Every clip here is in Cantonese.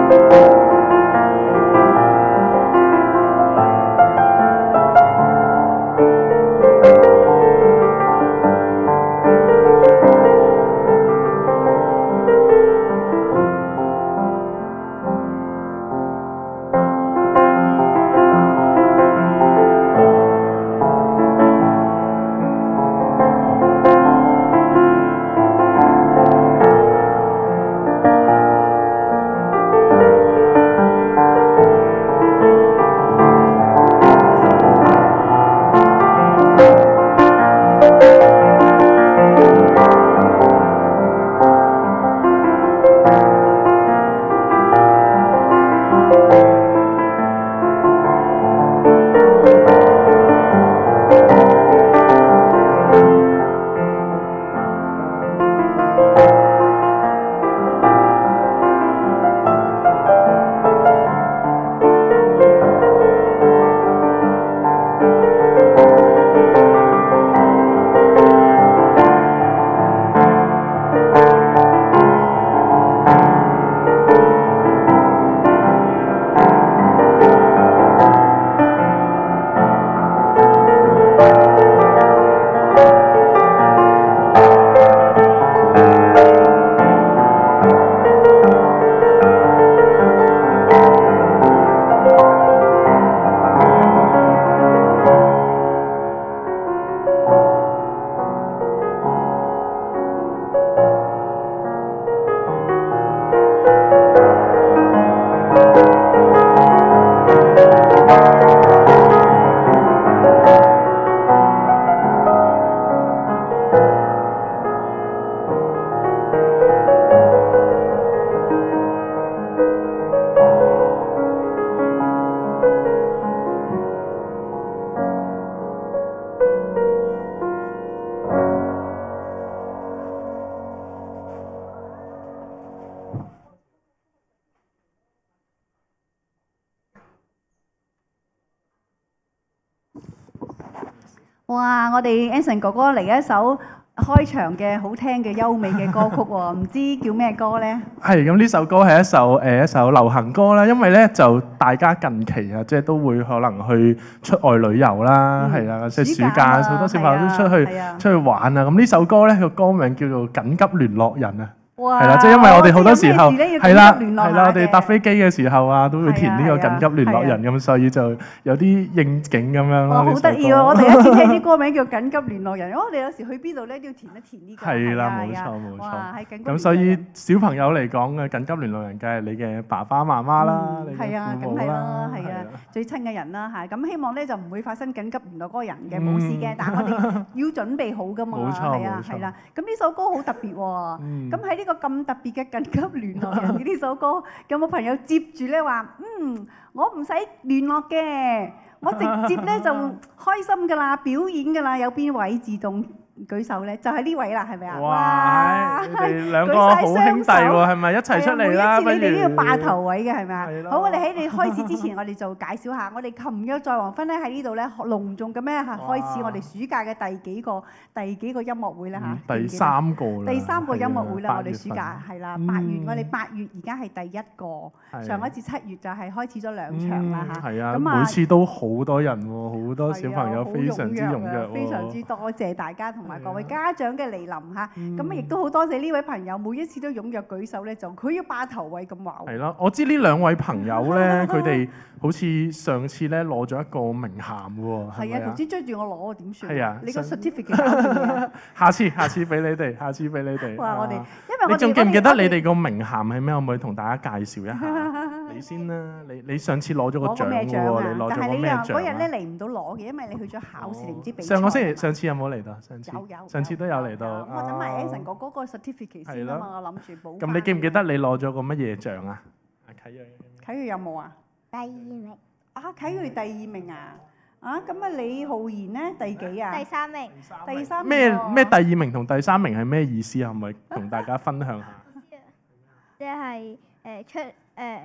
哇！我哋 Anson 哥哥嚟一首開場嘅好聽嘅優美嘅歌曲喎，唔知叫咩歌呢？ 係咁，呢首歌係一首流行歌啦，因為咧就大家近期啊，即係都會可能去出外旅遊啦，係啦，即係暑假好多小朋友都出去玩啊。咁呢首歌咧個歌名叫做《緊急聯絡人》啊。係啦，即係因為我哋好多時候係啦，我哋搭飛機嘅時候啊，都會填呢個緊急聯絡人咁，所以就有啲應景咁樣咯。 好得意喎！我第一次聽啲歌名叫緊急聯絡人，我哋有時去邊度咧都要填一填呢個。 係啦，冇錯冇錯。咁所以小朋友嚟講嘅緊急聯絡人，梗係你嘅爸爸媽媽啦，你嘅父母啦， 係啊，最親嘅人啦嚇。咁希望咧就唔會發生緊急聯絡嗰個人嘅冇事嘅，但係我哋要準備好噶嘛。 冇錯冇錯。 係啦，咁呢首歌好特別喎。咁喺呢個咁特別嘅緊急聯絡人嘅呢首歌，有冇朋友接住咧話：我唔使聯絡嘅，我直接咧就開心㗎啦，表演㗎啦。有邊位自動舉手咧？就係呢位啦，係咪啊？ 哇！你哋兩個好兄弟喎，係咪一齊出嚟啦？ 每一次你哋都要霸頭位嘅係咪啊？好，我哋喺你開始之前，我哋就介紹下，我哋琴日在黃昏咧喺呢度咧隆重咁樣開始我哋暑假嘅第幾個音樂會咧嚇？ 第三個啦。 第三個音樂會啦，我哋暑假係啦，8月我哋8月而家係第一個，上一次7月就係開始咗2場啦嚇。 係啊，每次都好多人喎，好多小朋友非常之踴躍， 非常之多謝大家同埋各位家長嘅嚟臨嚇，咁亦都好多謝呢位朋友，每一次都踴躍舉手咧，就佢要霸頭位咁話。 係咯，我知呢兩位朋友咧，佢哋好似上次咧攞咗一個名銜喎。 係啊，頭先追住我攞點算？ 係啊， 你個 certificate 下次俾你哋，下次俾你哋。 哇！我哋因為我哋你仲記唔記得你哋個名銜係咩？可唔可以同大家介紹一下？你先啦，你上次攞咗個獎喎，你攞咗個咩獎？ 嗰日咧嚟唔到攞嘅，因為你去咗考試，你唔知比賽。 上個星期上次有冇嚟到？上次都有嚟到。 我等埋 Anson 哥哥個 certificate 先啊嘛，我諗住補。 咁你記唔記得你攞咗個乜嘢獎啊？ 啟銳有冇啊？ 第2名。 啊，啟銳第2名啊！啊，咁啊李浩然咧第幾啊？ 第3名。 第3名。 咩第2名同第3名係咩意思啊？可唔可以同大家分享下？ 即係出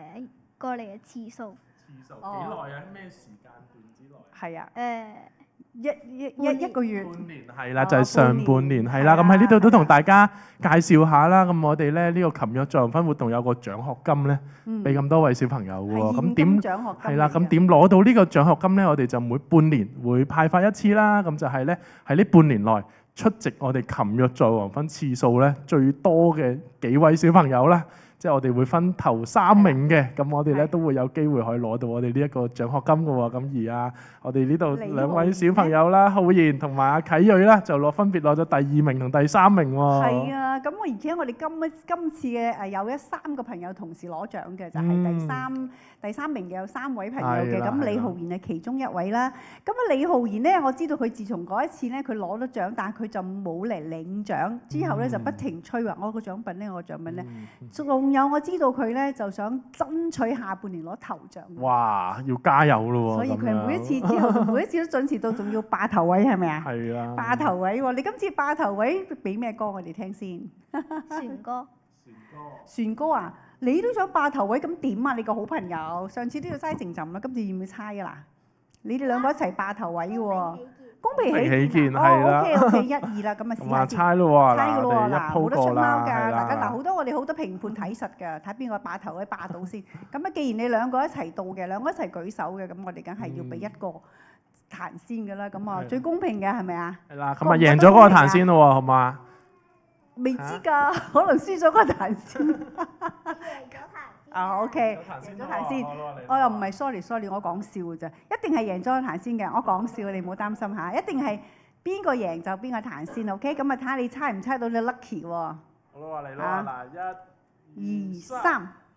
過嚟嘅次數。 幾耐啊？咩時間段之內？ 係啊。 一個月。 半年係啦，就係上半年係啦。咁喺呢度都同大家介紹下啦。咁我哋咧呢個琴約助人分活動有個獎學金咧，俾咁多位小朋友喎。咁點係啦？咁點攞到呢個獎學金咧？我哋就每半年會派發一次啦。咁就係咧喺呢半年內出席我哋琴約助人分次數咧最多嘅幾位小朋友啦。即係我哋會分頭3名嘅，咁我哋咧都會有機會可以攞到我哋呢一個獎學金嘅喎。咁我哋呢度2位小朋友啦，浩然同埋阿啟睿啦，就分別攞咗第2名同第3名喎。 係啊，咁而且我哋今次嘅有3個朋友同時攞獎嘅，就係第三名嘅有3位朋友嘅，咁李浩然係其中一位啦。咁李浩然咧，我知道佢自從嗰一次咧，佢攞咗獎，但係佢就冇嚟領獎，之後咧就不停催話我個獎品咧，我個獎品咧，有我知道佢咧就想爭取下半年攞頭獎。哇！ 要加油咯喎！ 所以佢每一次之後，每一次都準時到，仲要霸頭位係咪啊？ 係啊！ 霸頭位喎！你今次霸頭位俾咩歌我哋聽先？ 船歌。 船歌啊！你都想霸頭位咁點啊？你個好朋友上次都要猜成浸啦，今次要唔要猜啊啦？你哋2個一齊霸頭位喎！公平起見係啦。OK， 1、2啦，咁啊試下先。 猜咯喎， 猜嘅咯喎，嗱冇得出貓㗎，大家好多我哋好多評判睇實㗎，睇邊個霸頭位霸到先。咁啊，既然你2個一齊到嘅，2個一齊舉手嘅，咁我哋梗係要俾1個彈先㗎啦。咁啊，最公平嘅係咪啊？ 係啦，咁啊贏咗嗰個彈先咯喎，好嘛？ 未知㗎，可能輸咗嗰個彈先。OK， 贏咗彈先。我又唔係 sorry，我講笑嘅啫，一定係贏咗彈先嘅。我講笑，你唔好擔心嚇，一定係邊個贏就邊個彈先 ，OK？咁啊睇下你猜唔猜到你 lucky 喎。好啦，嚟啦，嗱 1、2、3。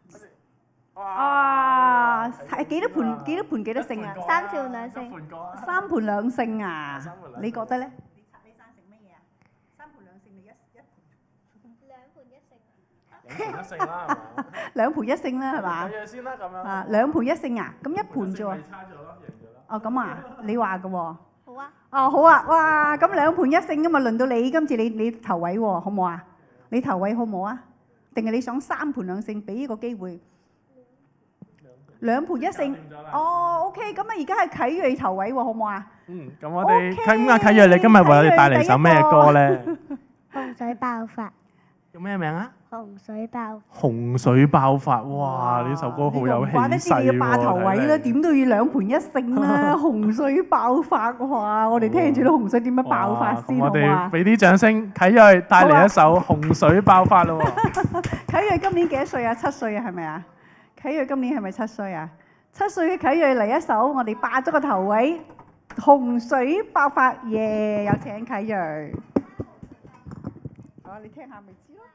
哇！係幾多盤幾多勝啊 ？3盤2勝。 3盤2勝啊？你覺得咧？你贊成乜嘢啊？3盤2勝定 2盤1勝？2盤1勝啦， 係嘛？2盤1勝啦，係嘛？ 睇先啦，咁樣。 啊，2盤1勝啊？咁1盤啫喎。 猜咗咯，贏咗啦。 哦，咁啊，你話嘅喎。 好啊。 哦，好啊，哇！咁2盤1勝㗎嘛，輪到你今次你頭位喎，好唔好啊？你頭位好唔好啊？定係你想3盤2勝，俾呢個機會？2盤1勝。哦 ，OK， 咁啊，而家係啟睿頭位喎，好唔好啊？ 咁我哋啟睿，你今日為我哋帶嚟首咩歌咧？ 洪水爆發。 叫咩名啊？ 洪水爆發。 哇！呢首歌好有氣勢喎。 怪得知你要霸頭位啦，點都要2盤1勝啦！洪水爆發，哇！我哋聽住啲洪水點樣爆發先，好嘛？ 我哋俾啲掌聲，啟睿帶嚟一首《洪水爆發》咯喎。 啟睿今年幾多歲啊？7歲啊，係咪啊？啟睿今年係咪7歲啊？7歲嘅啟睿嚟一首，我哋霸咗個頭位，《洪水爆發》耶！有請啟睿。你聽下咪知咯。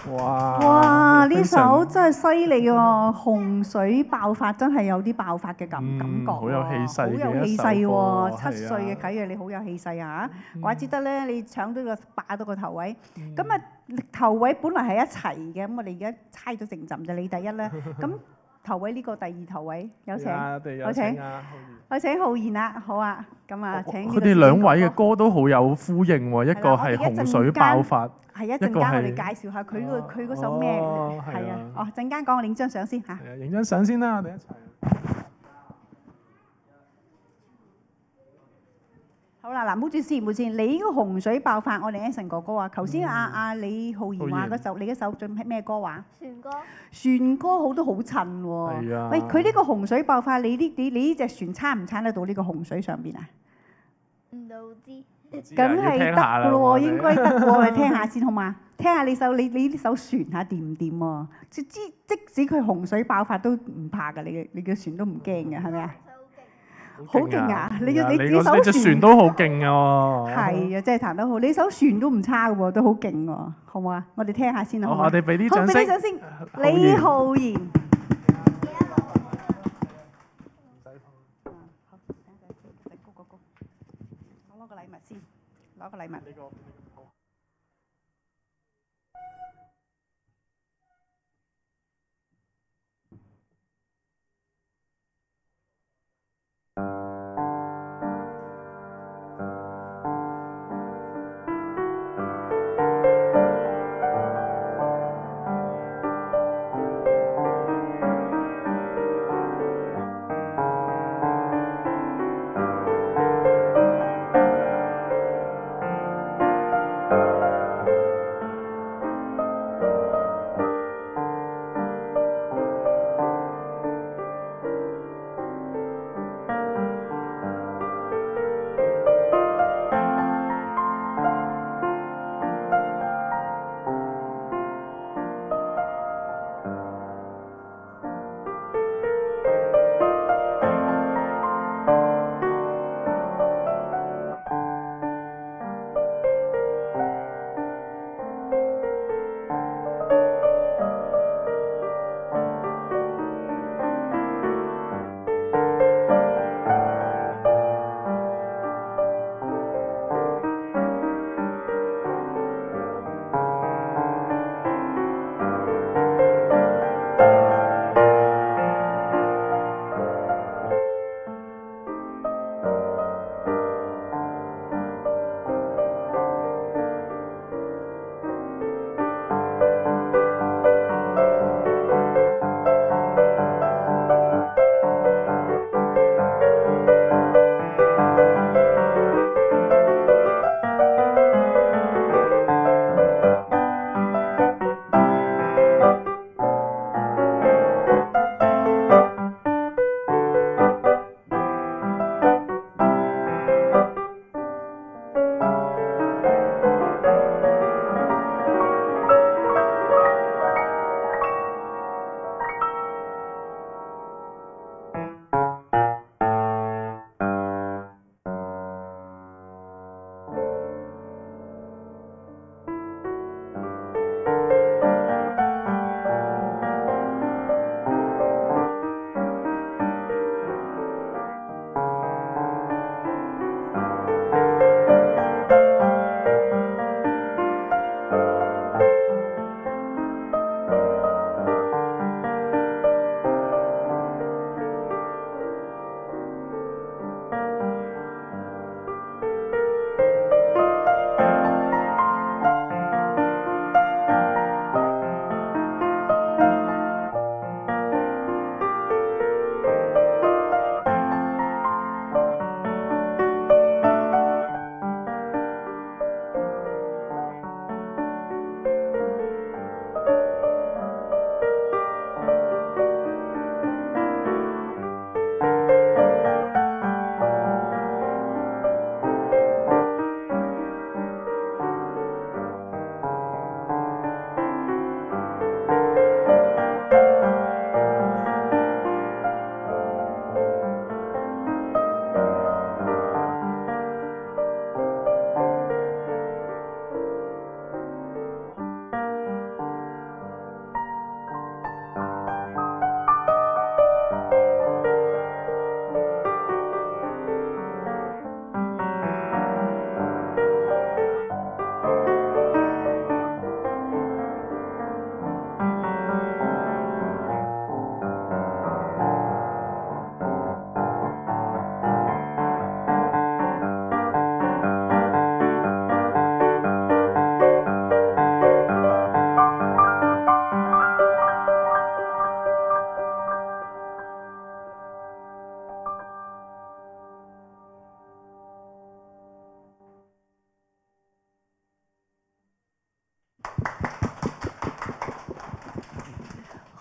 哇！呢首真係犀利喎，洪水爆發真係有啲爆發嘅感覺， 好有氣勢， 好有氣勢喎！7歲嘅啟睿，你好有氣勢啊！怪之得咧，你搶到霸到個頭位。咁啊，頭位本來係一齊嘅，咁我哋而家猜咗成陣就你第一啦。咁頭位呢個第二頭位有請，我請浩然啦，好啊，咁啊請。 佢哋兩位嘅歌都好有呼應喎，一個係洪水爆發， 係一陣間我哋介紹下佢嗰首咩？係啊，哦陣間講我影張相先嚇。 影張相先啦，我哋一齊。 好啦，嗱，唔好轉先，唔好轉。你呢個洪水爆發，我哋 Anson 哥哥話，頭先李浩然話嗰首，你嗰首最咩歌話？ 船歌。 船歌好都好襯喎。 係啊。 喂，佢呢個洪水爆發，你呢隻船撐唔撐得到呢個洪水上邊啊？ 唔到知。 梗係得㗎咯喎，應該得喎，我哋聽下先好嘛？聽下你呢首船下掂唔掂喎？即使佢洪水爆發都唔怕㗎，你嘅船都唔驚嘅，係咪啊？好勁啊！你艘船都好勁啊！ 係啊，真係彈得好。你艘船都唔差嘅喎，都好勁喎，好唔好啊？我哋聽下先好。 我哋俾啲掌聲。 李浩然。我攞個禮物先，攞個禮物。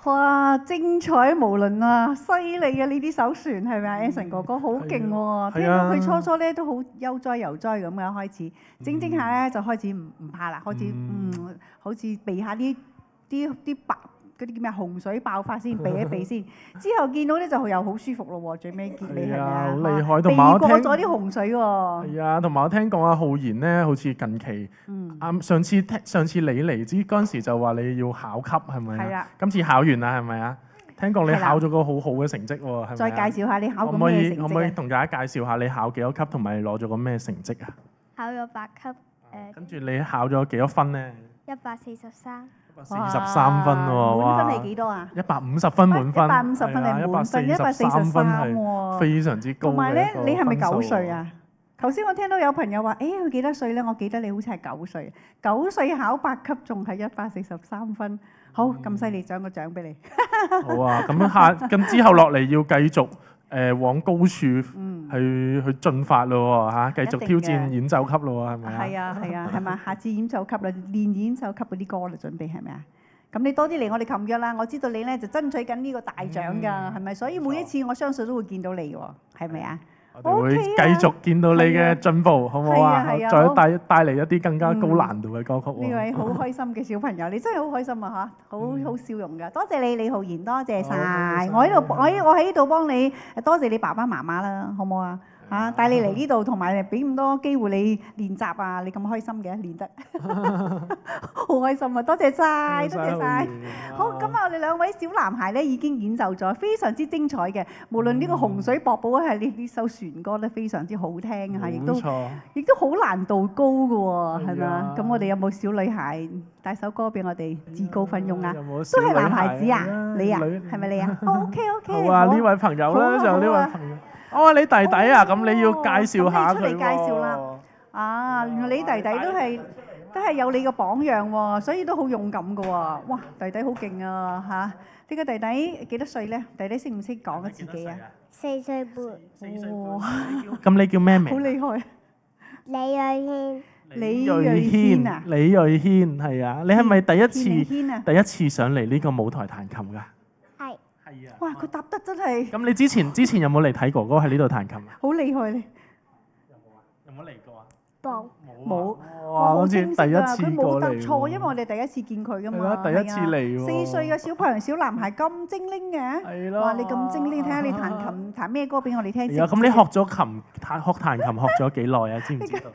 哇！精彩無倫啊，犀利啊！呢啲手船係咪啊？Anson 哥哥好勁喎，聽到佢初初咧都好悠哉悠哉咁嘅開始，整下咧就開始唔怕啦，開始好似避下啲白嗰啲叫咩洪水爆發先，避一避先。之後見到咧就又好舒服咯喎，最尾結尾係咪啊？ 好厲害，同埋我聽避過咗啲洪水喎。 係啊，同埋我聽講阿浩然咧，好似近期上次你嚟之嗰陣時就話你要考級係咪啊？係啊。今次考完啦係咪啊？聽講你考咗個好好嘅成績喎，係咪？再介紹下你考過咩成績？ 可唔可以同大家介紹下你考幾多級，同埋攞咗個咩成績啊？ 考咗8級跟住你考咗幾多分咧 ？143。 143分喎， 滿分係幾多啊 ？150分滿分。 150分係滿分，143分係非常之高。 同埋咧，你係咪9歲啊？頭先我聽到有朋友話：，佢幾多歲咧？我記得你好似係9歲，9歲考8級仲係143分，好咁犀利，獎個獎俾你。 好啊，咁之後落嚟要繼續往高處去進發咯喎嚇，繼續挑戰演奏級咯喎，係咪啊？ 係啊，係嘛？下次演奏級啦，練演奏級嗰啲歌啦，準備係咪啊？咁你多啲嚟我哋琴約啦，我知道你咧就爭取緊呢個大獎㗎，係咪？所以每一次我相信都會見到你喎，係咪啊？ 我哋會繼續見到你嘅進步，好唔好啊？再帶嚟一啲更加高難度嘅歌曲。 呢位好開心嘅小朋友，你真係好開心啊！嚇，好笑容㗎。多謝你，李浩然，多謝晒。我喺呢度幫你，多謝你爸爸媽媽啦，好唔好啊？嚇，帶你嚟呢度，同埋俾咁多機會你練習啊！你咁開心嘅練得，好開心啊！多謝晒，多謝晒。好，今日我哋兩位小男孩咧已經演奏咗，非常之精彩嘅。無論呢個洪水博寶係呢首船歌咧，非常之好聽嚇，亦都好難度高嘅喎，係咪啊？咁我哋有冇小女孩帶首歌俾我哋自告奮勇啊？都係男孩子啊？你啊？係咪你啊？OK。 好啊，呢位朋友咧就呢位朋友。哦，你弟弟啊，咁你要介紹下佢喎。咁你出嚟介紹啦。 啊，原來你弟弟都係有你嘅榜樣喎，所以都好勇敢嘅喎。哇，弟弟好勁啊嚇！你個弟弟幾多歲咧？弟弟識唔識講自己啊 ？4歲半。 哇！ 咁你叫咩名？ 好厲害。 李瑞軒。 李瑞軒啊？ 李瑞軒係啊，你係咪第一次上嚟呢個舞台彈琴㗎？ 哇！佢答得真係。 咁你之前有冇嚟睇哥哥喺呢度彈琴啊？ 好厲害你。 有冇嚟過啊？ 冇。 哇！好似第一次過嚟。 佢冇答錯，因為我哋第一次見佢㗎嘛。 第一次嚟喎。 4歲嘅小朋友、小男孩咁精靈嘅。 係咯。 哇！你咁精靈，睇下你彈琴彈咩歌俾我哋聽先。 咁你學咗彈琴學咗幾耐啊？知唔知道？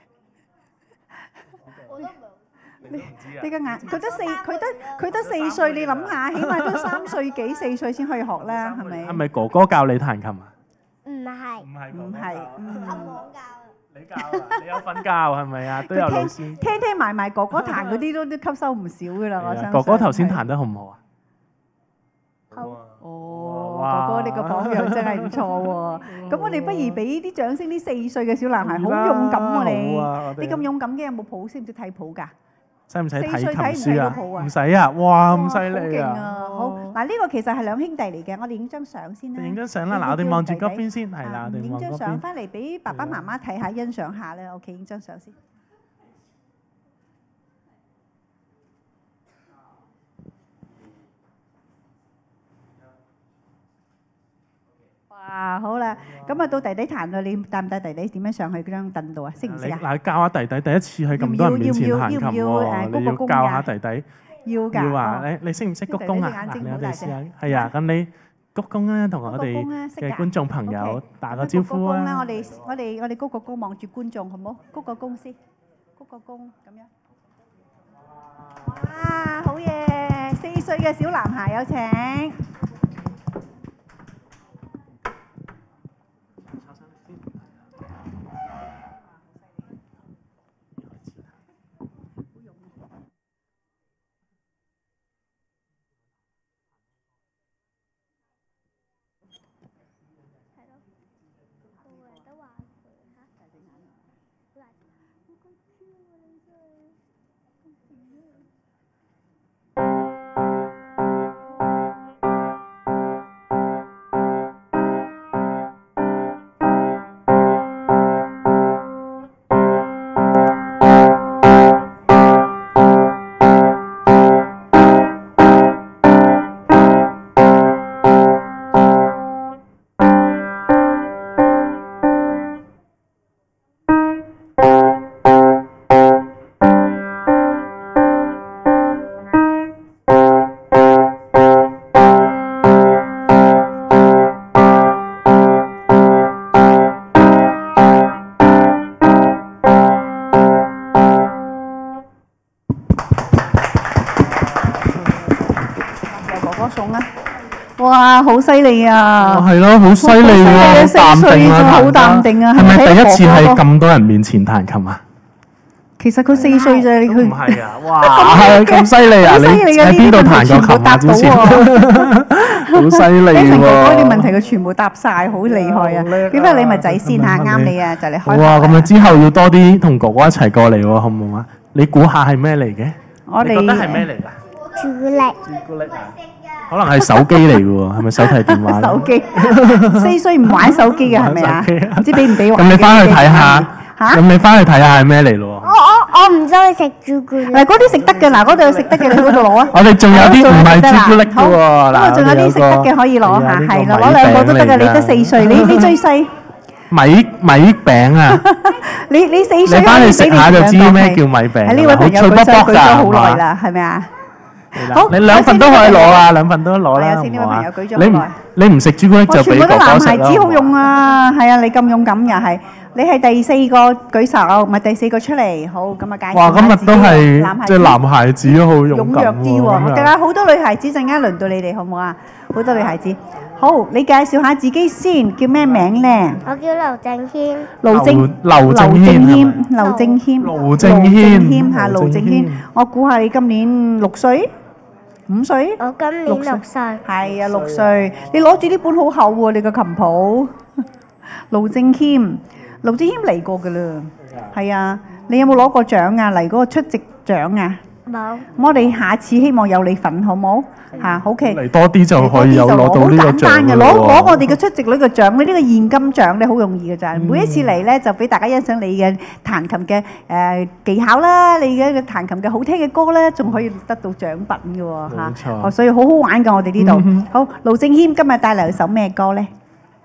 你個眼，佢得4歲，你諗下，起碼都3歲幾4歲先可以學啦，係咪？ 係咪哥哥教你彈琴啊？ 唔係。 唔係。 你教啊？你有瞓覺係咪啊？都有老師。 聽埋哥哥彈嗰啲都吸收唔少㗎啦，我相信。 哥哥頭先彈得好唔好啊？ 好。 哥哥你個榜樣真係唔錯喎。咁我哋不如俾啲掌聲，啲4歲嘅小男孩好勇敢喎你。你咁勇敢嘅有冇譜？識唔識睇譜㗎？ 使唔使睇琴書啊？唔使啊！ 哇，咁犀利啊！ 好，嗱呢個其實係兩兄弟嚟嘅，我哋影張相先啦。 影張相啦，嗱我哋望住嗰邊先，係啦， 影張相翻嚟俾爸爸媽媽睇下，欣賞下啦。OK，影張相先。哇，好啦，咁啊到弟弟彈啦，你帶唔帶弟弟點樣上去嗰張凳度啊？識唔識啊？ 嗱，教下弟弟第一次喺咁多人面前彈琴喎，你要教下弟弟。 要㗎。 要啊！你識唔識鞠躬啊？嗱，我哋試下。係啊，咁你鞠躬啦，同我哋嘅觀眾朋友打個招呼啊！ 我哋鞠個躬望住觀眾，好唔好？鞠個躬先，鞠個躬咁樣。哇！好嘢！4歲嘅小男孩有請。 好犀利啊！ 係咯，好犀利喎， 四歲仲好淡定啊！ 係咪第一次喺咁多人面前彈琴啊？ 其實佢4歲啫，佢唔係啊！哇，咁犀利啊！你喺邊度彈過琴啊？之前好犀利喎！ 成哥哥啲問題佢全部答晒，好厲害啊！俾翻禮物仔先嚇，啱你啊，就嚟開。 哇！咁啊，之後要多啲同哥哥一齊過嚟喎，好唔好啊？你估下係咩嚟嘅？ 我哋覺得係咩嚟㗎？ 朱古力。 朱古力啊！可能係手機嚟嘅喎，係咪手提電話？ 手機4歲唔玩手機嘅係咪啊？唔知俾唔俾玩？ 咁你翻去睇下嚇。咁你翻去睇下係咩嚟咯？ 我唔中意食朱古力。 嗱，嗰啲食得嘅，嗱嗰度有食得嘅，你去嗰度攞啊！ 我哋仲有啲唔係朱古力嘅喎，嗱， 仲有啲食得嘅可以攞下，係啦，攞兩個都得嘅。你得4歲，你最細。 米餅啊！ 你4歲， 你翻去食下就知咩叫米餅。 係呢位朋友舉手舉咗好耐啦，係咪啊？ 好，你2份都可以攞啊，2份都攞啦。 有請呢位朋友舉咗好耐。 你唔食朱古力就俾哥哥食啦。全部都男孩子好用啊，係啊，你咁勇敢又係。你係第4個舉手，唔係第4個出嚟。好，咁啊介紹下自己。哇， 今日都係即係男孩子好勇敢喎。 踴躍啲喎，仲有好多女孩子，陣間輪到你哋好唔好啊？好多女孩子。好，你介紹下自己先，叫咩名咧？ 我叫劉正軒。 劉正軒嚇，盧正軒。我估下你今年6歲、5歲？ 我今年6歲。 係啊，6歲。你攞住呢本好厚喎，你個琴譜。盧正軒嚟過㗎啦。係啊，你有冇攞過獎啊？嚟嗰個出席獎啊？ 冇。 我哋下次希望有你份，好冇？嚇，OK。 嚟多啲就可以有攞到呢個獎。好簡單嘅，攞我哋嘅出席率嘅獎，呢個現金獎咧好容易嘅咋。每一次嚟咧就俾大家欣賞你嘅彈琴嘅技巧啦，你嘅彈琴嘅好聽嘅歌咧，仲可以得到獎品嘅喎嚇。冇錯。所以好好玩㗎，我哋呢度。好，盧正軒今日帶嚟首咩歌咧？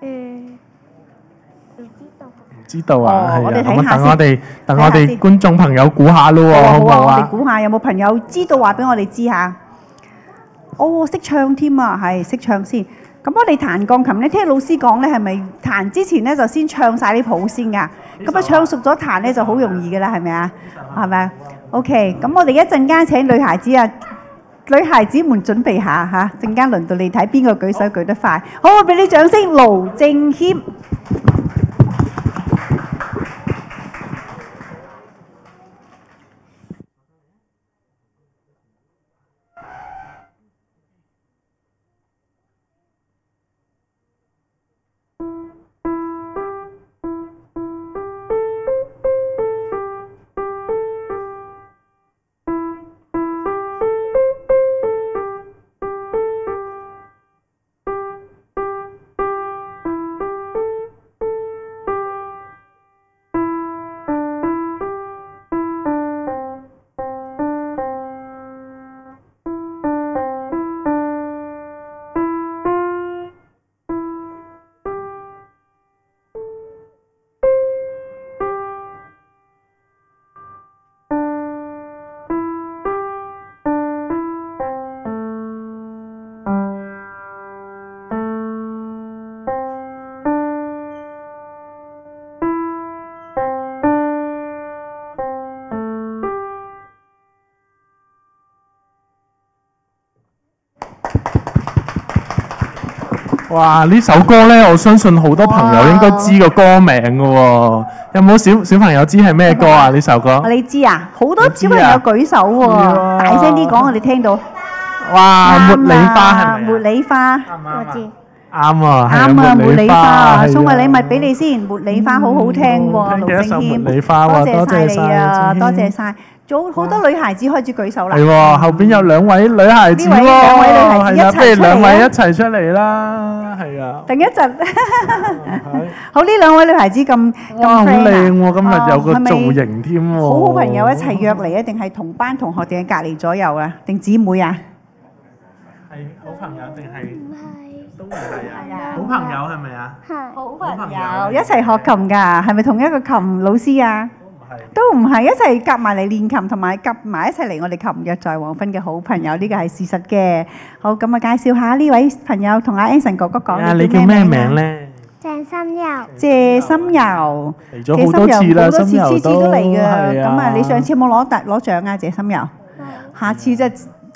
唔知道啊，我哋睇下先。等我哋觀眾朋友估下咯喎，好唔好啊？我哋估下有冇朋友知道話俾我哋知下？哦，識唱添啊，係識唱先。咁我哋彈鋼琴咧，聽老師講咧，係咪彈之前咧就先唱晒啲譜先㗎？咁啊唱熟咗彈咧就好容易㗎啦，係咪啊？係咪啊 ？OK，咁我哋一陣間請女孩子啊，女孩子們準備下嚇，陣間輪到你睇邊個舉手舉得快。好，俾啲掌聲，盧正軒。哇！呢首歌咧，我相信好多朋友應該知個歌名嘅喎。有冇小朋友知係咩歌啊？呢首歌？你知啊？好多小朋友舉手喎，大聲啲講，我哋聽到。哇！茉莉花係咪？茉莉花。我知。啱啊！啱啊！茉莉花，送個禮物俾你先。茉莉花好好聽喎，盧正軒。茉莉花喎，多謝晒你啊！多謝晒。仲好多女孩子開始舉手啦。係喎，後邊有2位女孩子喎。2位女孩子一齊出嚟。不如2位一齊出嚟啦，係啊。等一陣。好，呢2位女孩子咁好靚喎，今日有個造型添喎。好好朋友一齊約嚟啊？定係同班同學定係隔離左右啊？定姊妹啊？係好朋友定係？唔係。都唔係啊。好朋友係咪啊？係。好朋友一齊學琴㗎，係咪同一個琴老師啊？都唔係，一齊夾埋嚟練琴，同埋夾埋一齊嚟我哋琴日在黃昏嘅好朋友，呢個係事實嘅。好，咁啊，介紹下呢位朋友，同阿 Anson 哥哥講。你叫咩名咧？謝心柔。謝心柔嚟咗好多次啦，心柔都嚟㗎。咁啊，你上次有冇攞獎啊？謝心柔。下次就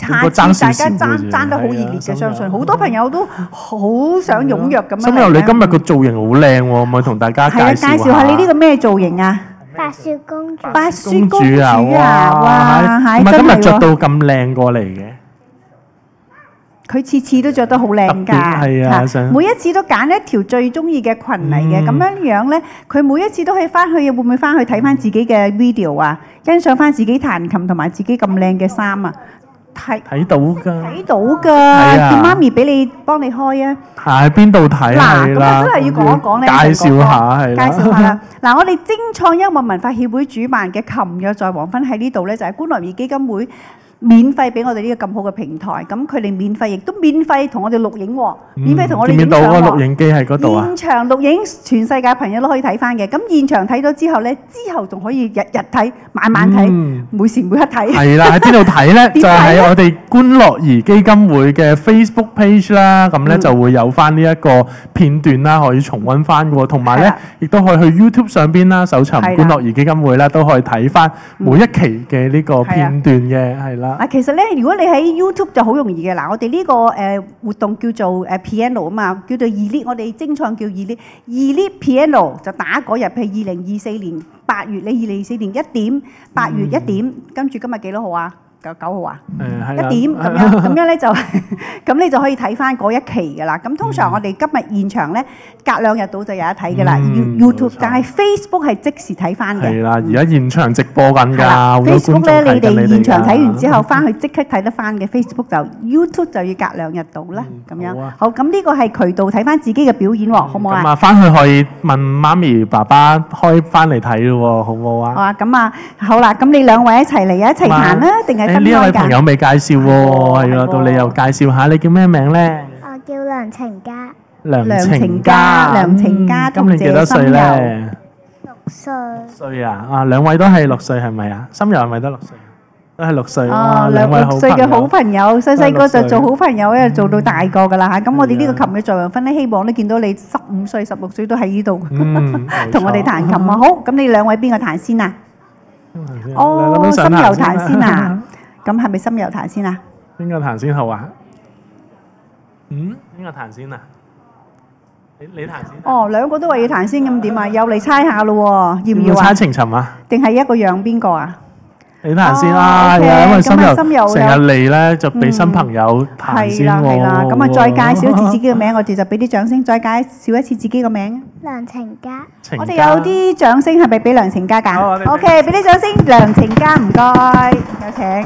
下次大家爭得好熱烈嘅，相信好多朋友都好想踴躍咁樣。 心柔，你今日個造型好靚喎，咪同大家介紹下。 介紹下你呢個咩造型啊？ 白雪公主。 白雪公主啊！哇，係真係喎。 今日着到咁靚過嚟嘅。 佢次次都着得好靚㗎，每一次都揀一條最中意嘅裙嚟嘅，咁樣咧，佢每一次都可以翻去，會唔會翻去睇翻自己嘅 video 啊？欣賞翻自己彈琴同埋自己咁靚嘅衫啊！ 睇到㗎， 睇到㗎，叫媽咪俾你幫你開啊！ 喺邊度睇啊？ 嗱，咁啊真係要講一講咧， 介紹下係啦。 介紹下啦。嗱，我哋精創音樂文化協會主辦嘅琴約在黃昏喺呢度咧，就係觀樂兒基金會。免費俾我哋呢個咁好嘅平台，咁佢哋免費亦都免費同我哋錄影喎，免費同我哋影相喎。見到個錄影機喺嗰度啊！現場錄影，全世界朋友都可以睇翻嘅。咁現場睇咗之後咧，之後仲可以日日睇、晚晚睇、每時每刻睇。係啦，喺邊度睇咧？就係我哋觀樂兒基金會嘅 Facebook page 啦。咁咧就會有翻呢一個片段啦，可以重溫翻嘅喎。同埋咧，亦都可以去 YouTube 上邊啦，搜尋觀樂兒基金會啦，都可以睇翻每一期嘅呢個片段嘅，係啦。其實咧，如果你喺 YouTube 就好容易嘅。嗱，我哋呢個活動叫做Piano 啊嘛，叫做2Lit，我哋精創叫2Lit Piano 就打嗰日，譬如2024年8月，你2024年1點8月1點，跟住今日幾多號啊？9號啊？1點咁樣咧就咁你就可以睇翻嗰一期㗎啦。咁通常我哋今日現場咧隔2日到就有得睇㗎啦。YouTube， 但係 Facebook 係即時睇翻嘅。係啦，而家現場直播緊㗎。Facebook 咧，你哋現場睇完之後翻去即刻睇得翻嘅。Facebook 就 YouTube 就要隔2日到啦。咁樣好，咁呢個係渠道睇翻自己嘅表演喎，好唔好啊？咁啊，翻去可以問媽咪爸爸開翻嚟睇咯喎，好唔好啊？好啊，咁啊好啦，咁你兩位一齊嚟一齊彈啦，定係？呢一位朋友未介紹喎，係咯，到你又介紹下，你叫咩名咧？ 我叫梁晴嘉。 梁晴嘉， 今年幾多歲咧 ？6歲。 歲啊！啊，兩位都係6歲係咪啊？心柔係咪得6歲？都係6歲。哦，兩位6歲嘅好朋友，細細個就做好朋友，一路做到大個㗎啦嚇。咁我哋呢個琴嘅在黃昏咧，希望咧見到你15歲、16歲都喺呢度，同我哋彈琴啊！好，咁你兩位邊個彈先啊？哦，心柔彈先啊！咁係咪心柔彈先啊？邊個彈先好啊？邊個彈先啊？你彈先。哦，兩個都話要彈先，咁點啊？又嚟猜下咯喎，要唔要啊？猜情尋啊？定係一個讓邊個啊？你彈先啦，係啊，因為心柔成日嚟咧，就俾新朋友彈先喎。係啦，咁啊，再介紹一次自己嘅名，我哋就俾啲掌聲，再介紹一次自己嘅名。 梁晴嘉。 我哋有啲掌聲係咪俾梁晴嘉㗎？OK，俾啲掌聲，梁晴嘉，唔該，有請。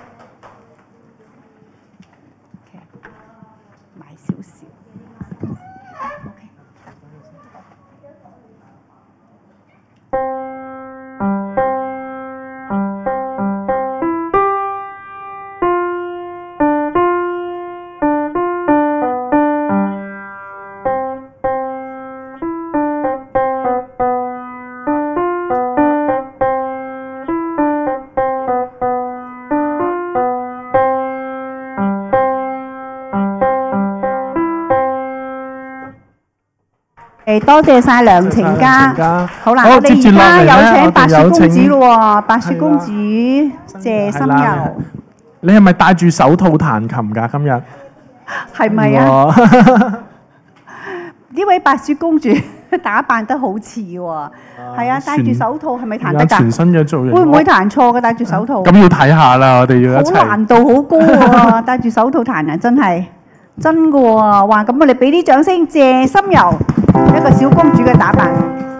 多謝晒梁晴嘉。好啦，我哋而家有請白雪公主咯喎，白雪公主謝心柔。你係咪戴住手套彈琴㗎？今日係咪啊？呢位白雪公主打扮得好似喎，係啊，戴住手套係咪彈得㗎？全新嘅造型，會唔會彈錯嘅？戴住手套咁要睇下啦，我哋要一齊。好難度好高喎，戴住手套彈啊，真係真㗎喎！哇，咁我哋俾啲掌聲，謝心柔。一個小公主嘅打扮。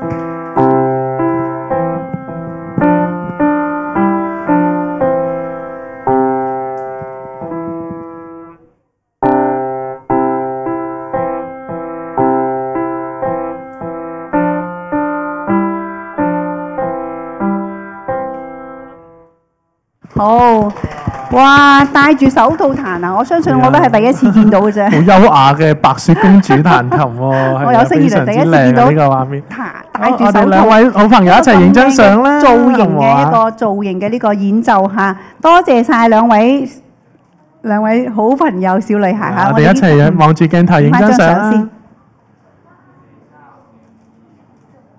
好。哇！戴住手套彈啊！我相信我都係第一次見到嘅啫。好優雅嘅白雪公主彈琴喎，我有生以來第一次見到呢個畫面。戴住手套，我哋兩位好朋友一齊影張相啦！造型嘅一個造型嘅呢個演奏嚇，多謝曬兩位好朋友小女孩嚇。我哋一齊望住鏡頭影張相先。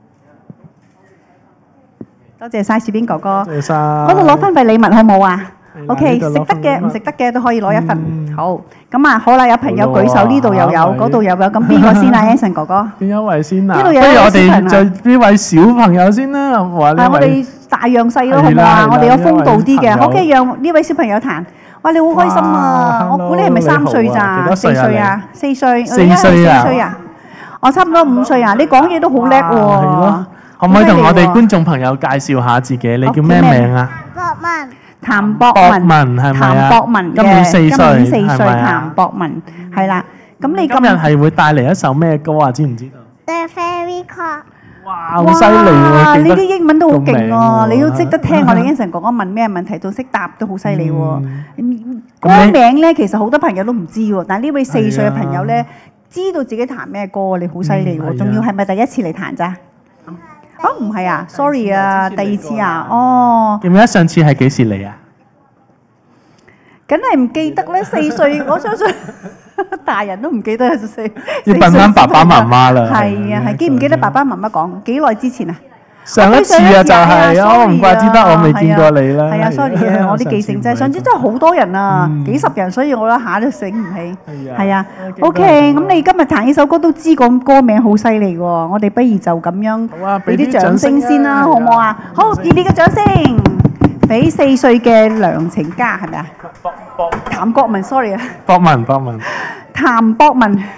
多謝曬士兵哥哥，嗰度攞翻份禮物好冇啊？ OK， 食得嘅唔食得嘅都可以攞一份。好，咁啊好啦，有朋友舉手，呢度又有，嗰度又有，咁邊個先啊 ？Anson 哥哥， 邊一位先啊？ 呢度有不如我哋小朋友就呢位小朋友先啦，話呢我哋位大樣細咯，好唔好啊？我哋有風度啲嘅，OK，讓呢位小朋友彈。哇！你好開心啊！我估你係咪3歲咋？4歲啊？4歲。 4歲啊？ 我差唔多5歲啊！你講嘢都好叻喎。 可唔可以同我哋觀眾朋友介紹下自己？你叫咩名啊？ 博文， 譚博文係咪啊？ 譚博文嘅， 今年4歲， 今年4歲， 係咪啊？ 譚博文係啦。咁你今日係會帶嚟一首咩歌啊？知唔知道？ The Fairy Clock， 哇！好犀利喎！ 你啲英文都好勁喎，你都識得聽我哋 Anson 哥哥問咩問題，都識答，都好犀利喎。歌名咧，其實好多朋友都唔知喎，但係呢位4歲嘅朋友咧，知道自己彈咩歌，你好犀利喎！仲要係咪第一次嚟彈咋？哦，唔係啊 ，sorry 啊，第2次啊，哦。 記唔記得上次係幾時嚟啊？ 梗係唔記得咧，4歲，我相信大人都唔記得4歲。 要問翻爸爸媽媽啦。 係啊，係記唔記得爸爸媽媽講幾耐之前啊？ 上一次啊，就係哦，唔怪之得我未見過你啦。 係啊，sorry 啊，我啲記性真係，上次真係好多人啊，幾十人，所以我一下都醒唔起。係啊，OK，咁你今日彈呢首歌都知個歌名好犀利喎，我哋不如就咁樣俾啲掌聲先啦，好唔好啊？好，熱烈嘅掌聲，俾4歲嘅梁晴嘉係咪啊？譚國文 ，sorry 啊。 博文。 譚博文。譚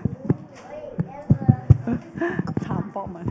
博文。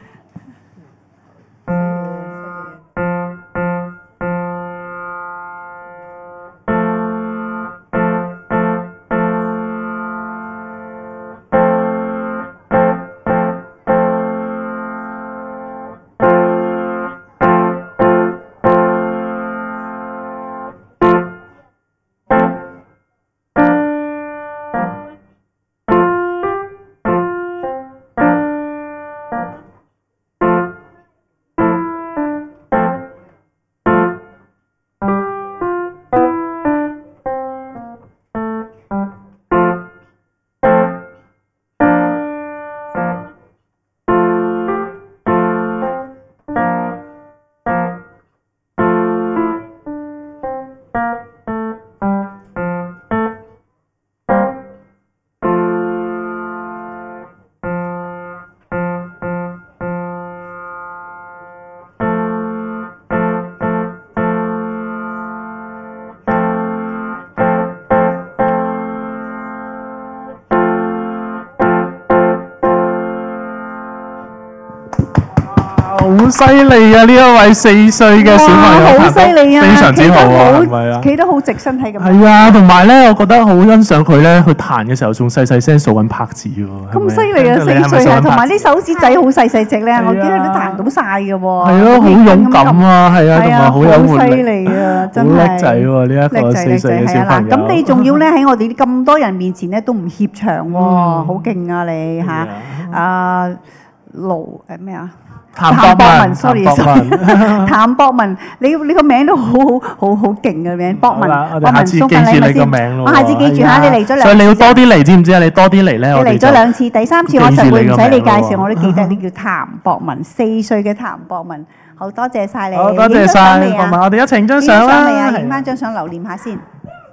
好犀利啊！呢一位4歲嘅小朋友好犀利啊， 非常之好啊，係咪啊？ 企得好直身體咁。 係啊，同埋咧，我覺得好欣賞佢咧，佢彈嘅時候仲細細聲數緊拍子喎。 咁犀利啊！4歲啊，同埋啲手指仔好細細隻咧，我見佢都彈到晒嘅喎。 係咯，好勇敢啊，係啊，同埋好有活力。 好犀利啊，真係。 好叻仔喎！呢一個4歲嘅小朋友。 咁你仲要咧喺我哋咁多人面前咧都唔怯場喎，好勁啊你嚇！阿盧咩啊？譚博文 ，sorry，譚博文，你個名都好勁嘅名，博文， 我哋下次記住你個名咯。 我下次記住嚇，你嚟咗2次。 所以你要多啲嚟，知唔知啊？你多啲嚟咧， 你嚟咗2次，第3次我就會唔使你介紹，我都記得你叫譚博文，4歲嘅譚博文，好多謝晒你。 好多謝晒，博文，我哋一齊影張相啦。 影翻張相留念下先。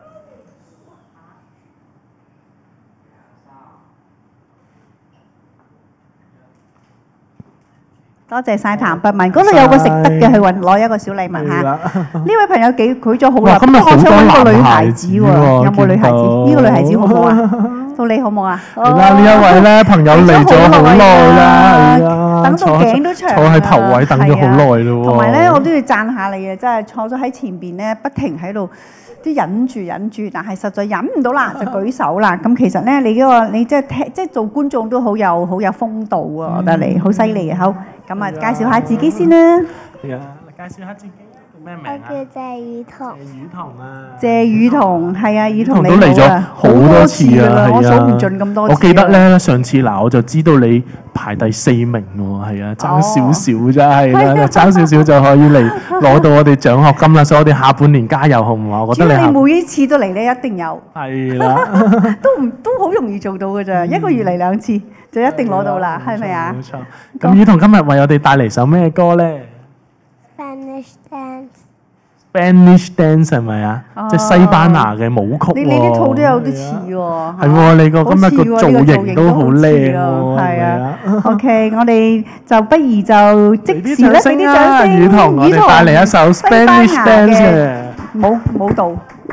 多謝晒譚博文，嗰度有個食得嘅，去攞一個小禮物嚇。呢位朋友舉咗好耐，我想揾個女孩子喎，有冇女孩子？呢個女孩子好唔好啊？到你好唔好啊？ 係啦，呢一位咧朋友嚟咗好耐啦， 等到頸都長， 坐喺頭位等咗好耐咯喎。 同埋咧，我都要讚下你啊，真係坐咗喺前邊咧，不停喺度都忍住，但係實在忍唔到啦，就舉手啦。咁其實咧，你即係做觀眾都好有風度啊，我覺得你好犀利啊！好。咁啊，介紹下自己先啦。 係啊，介紹下自己叫咩名啊？ 我叫謝雨彤。 謝雨彤啊。 謝雨彤係啊，雨彤你都嚟咗好多次啊， 我數唔盡咁多次。 我記得咧，上次嗱我就知道你排第4名喎，係啊，爭少少啫，係啦，爭少少就可以嚟攞到我哋獎學金啦，所以我哋下半年加油好唔好？我覺得你每一次都嚟咧，一定有。 係啦， 都好容易做到㗎咋，一個月嚟2次。就一定攞到啦，係咪啊？ 冇錯。咁雨彤今日為我哋帶嚟首咩歌咧 ？Spanish Dance。 Spanish dance 係咪啊？即係西班牙嘅舞曲喎。 你呢套都有啲似喎。 係喎，你個今日個造型都好靚喎。 係啊。OK， 我哋就不如就即時咧俾啲掌聲， 雨桐，我哋帶嚟一首 Spanish dance 嘅舞蹈。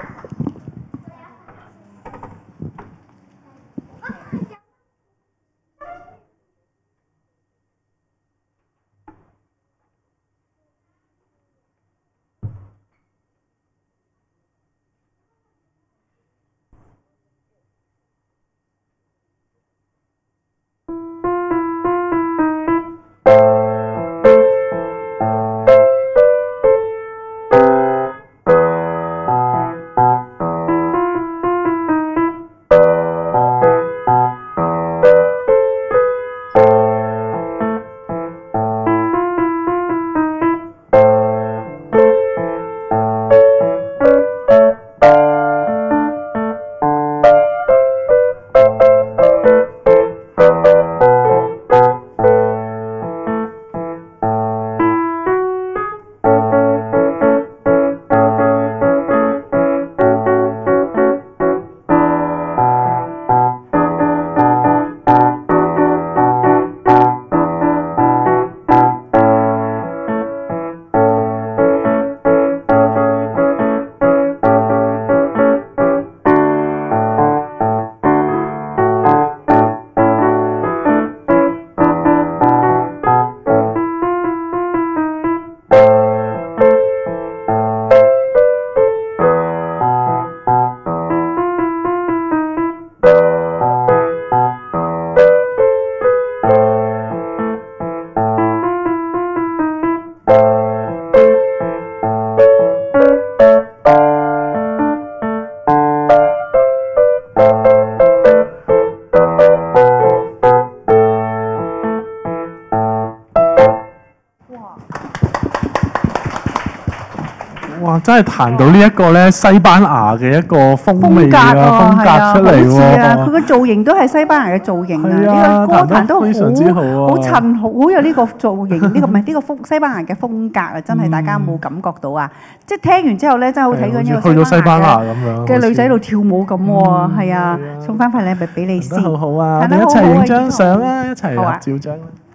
哇！真係彈到呢一個咧西班牙嘅一個風味啊，風格出嚟喎。 佢個造型都係西班牙嘅造型啊！呢個歌彈都非常之好啊， 好襯，好有呢個造型，呢個唔係呢個西班牙嘅風格啊！真係大家有冇感覺到啊？即係聽完之後咧，真係好睇緊呢個去到西班牙咁樣嘅女仔喺度跳舞咁喎，係啊！送翻份禮物俾你先， 好好啊！我哋一齊影張相啦，一齊合照張。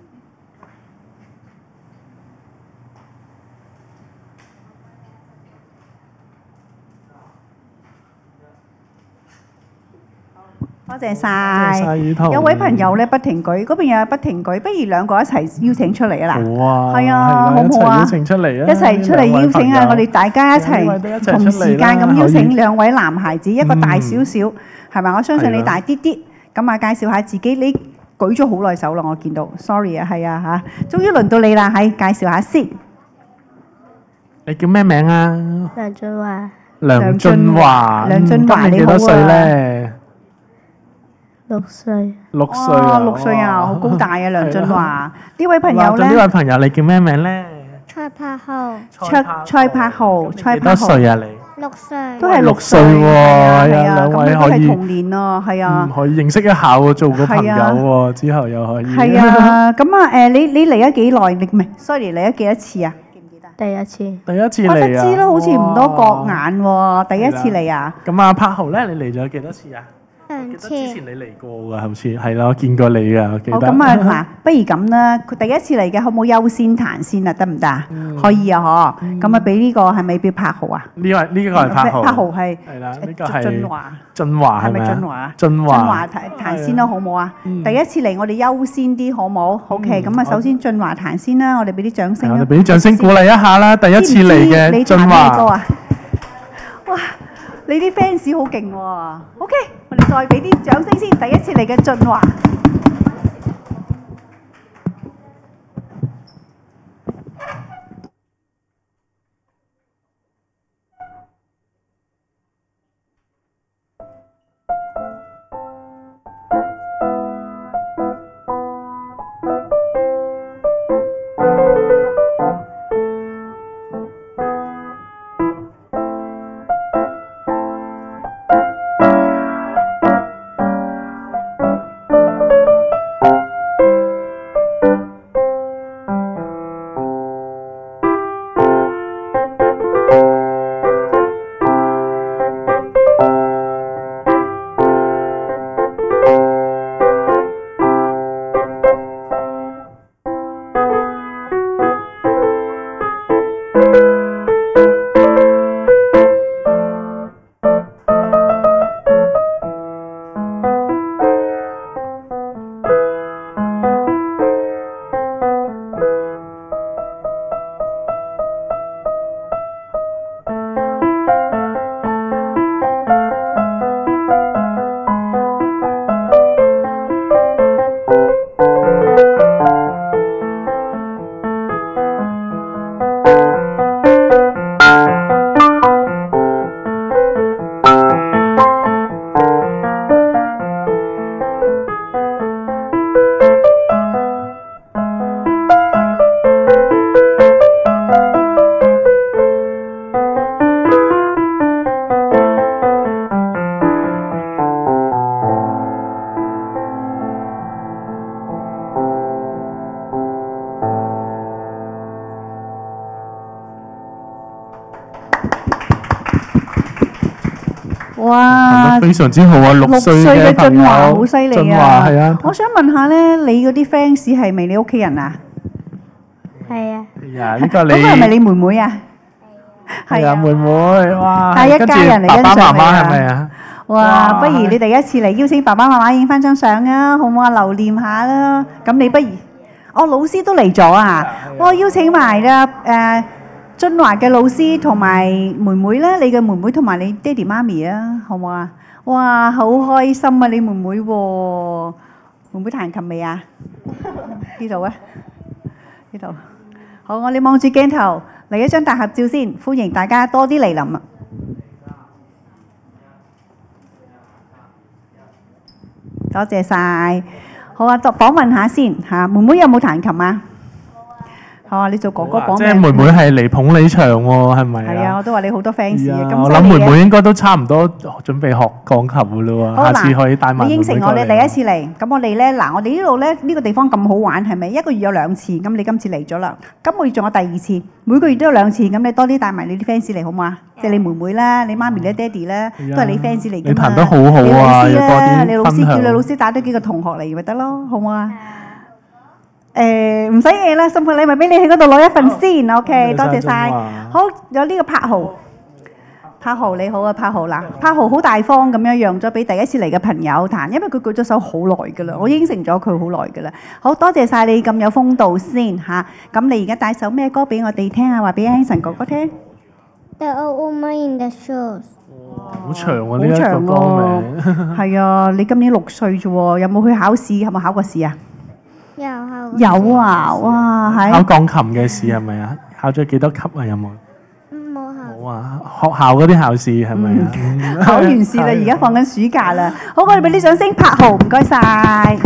多謝晒，有位朋友咧不停舉，嗰邊又不停舉，不如兩個一齊邀請出嚟啊！嗱， 好啊， 係啊，好唔好啊？ 邀請出嚟啊！ 一齊出嚟邀請啊！我哋大家一齊同時間咁邀請兩位男孩子，一個大少少，係咪？我相信你大啲啲，咁啊介紹下自己。你舉咗好耐手啦，我見到。Sorry 啊，係啊嚇，終於輪到你啦，係介紹下先。 你叫咩名啊？ 梁俊華。 梁俊華， 梁俊華你好啊！ 幾多歲咧 6歲。 6歲啊 ！6歲啊，好高大啊！梁俊華呢位朋友咧， 呢位朋友你叫咩名咧？ 蔡柏浩。 蔡柏豪， 幾多歲啊你 ？6歲。 都係6歲喎，係啊，咁都係童年咯，係啊。 可以認識一下喎，做個朋友喎，之後又可以。 係啊，咁啊你嚟咗幾耐？你唔係 ，sorry 嚟咗幾多次啊？記唔記得？ 第一次。 第一次嚟啊！ 我就知啦，好似唔多覺眼喎，第一次嚟啊。 咁啊，柏豪咧，你嚟咗幾多次啊？2次。之前你嚟過㗎，好似係咯，見過你㗎，記得。 好咁啊，嗱，不如咁啦，佢第一次嚟嘅，可唔可以優先彈先啊？得唔得啊？可以啊，嗬。咁啊，俾呢個係咪俾柏豪啊？ 呢個係柏豪。 柏豪係。 係啦，呢個係俊華。 俊華係咪啊？俊華彈先啦，好唔好啊？第一次嚟，我哋優先啲，好唔好？OK，咁啊，首先俊華彈先啦，我哋俾啲掌聲啦。 我哋俾啲掌聲鼓勵一下啦！第一次嚟嘅俊華。 哇！你啲 fans 好勁喎！OK，我哋再俾啲掌聲先。第一次嚟嘅俊華。 哇， 非常之好啊！6歲嘅俊華好犀利啊！ 俊華係啊！ 我想問下咧，你嗰啲 fans 係咪你屋企人啊？ 係啊。 係啊，呢個你嗰個係咪你妹妹啊？ 係啊，妹妹哇！ 帶一家人嚟欣賞你啊！ 爸爸媽媽係咪啊？ 哇！不如你第一次嚟邀請爸爸媽媽影翻張相啊，好唔好啊？留念下啦。咁你不如，老師都嚟咗啊！我邀請埋啦俊華嘅老師同埋妹妹咧，你嘅妹妹同埋你爹哋媽咪啊，好唔好啊？哇！好開心啊，你妹妹喎，妹妹彈琴未啊？呢度啊，呢度。好，我哋望住鏡頭嚟一張大合照先，歡迎大家多啲嚟臨啊！多謝晒。好啊，就訪問下先嚇，妹妹有冇彈琴啊？好啊，你做哥哥講。 即係妹妹係嚟捧你場喎，係咪啊？ 係啊，我都話你好多 fans 啊。咁我諗妹妹應該都差唔多準備學鋼琴㗎啦喎，下次可以帶埋妹妹過嚟。 你應承我，你第一次嚟，咁我哋咧嗱，我哋呢度咧呢個地方咁好玩，係咪？一個月有2次，咁你今次嚟咗啦，今個月仲有第2次，每個月都有2次，咁你多啲帶埋你啲 fans 嚟好唔好啊？即係你妹妹啦，你媽咪咧、爹哋咧，都係你 fans 嚟㗎嘛。 你彈得好好啊，要多啲分享。 你老師叫你老師帶多幾個同學嚟咪得咯，好唔好啊？唔使嘢啦，送份禮物俾你喺嗰度攞一份先 ，OK， 多謝晒。好，有呢個柏豪，柏豪你好啊，柏豪嗱，柏豪好大方咁樣讓咗俾第一次嚟嘅朋友彈，因為佢舉咗手好耐㗎啦，我應承咗佢好耐㗎啦。好多謝晒你咁有風度先嚇，咁你而家帶首咩歌俾我哋聽啊？話俾阿神哥哥聽。 The Old Woman in the Shoes。 好長喎呢一個歌名。 係啊，你今年6歲啫喎，有冇去考試？有冇考過試啊？有啊，哇，係考鋼琴嘅試係咪啊？考咗幾多級啊？有冇？ 冇考。 冇啊！學校嗰啲考試係咪啊？ 考完試啦，而家放緊暑假啦。好，我哋俾啲掌聲，柏豪，唔該晒。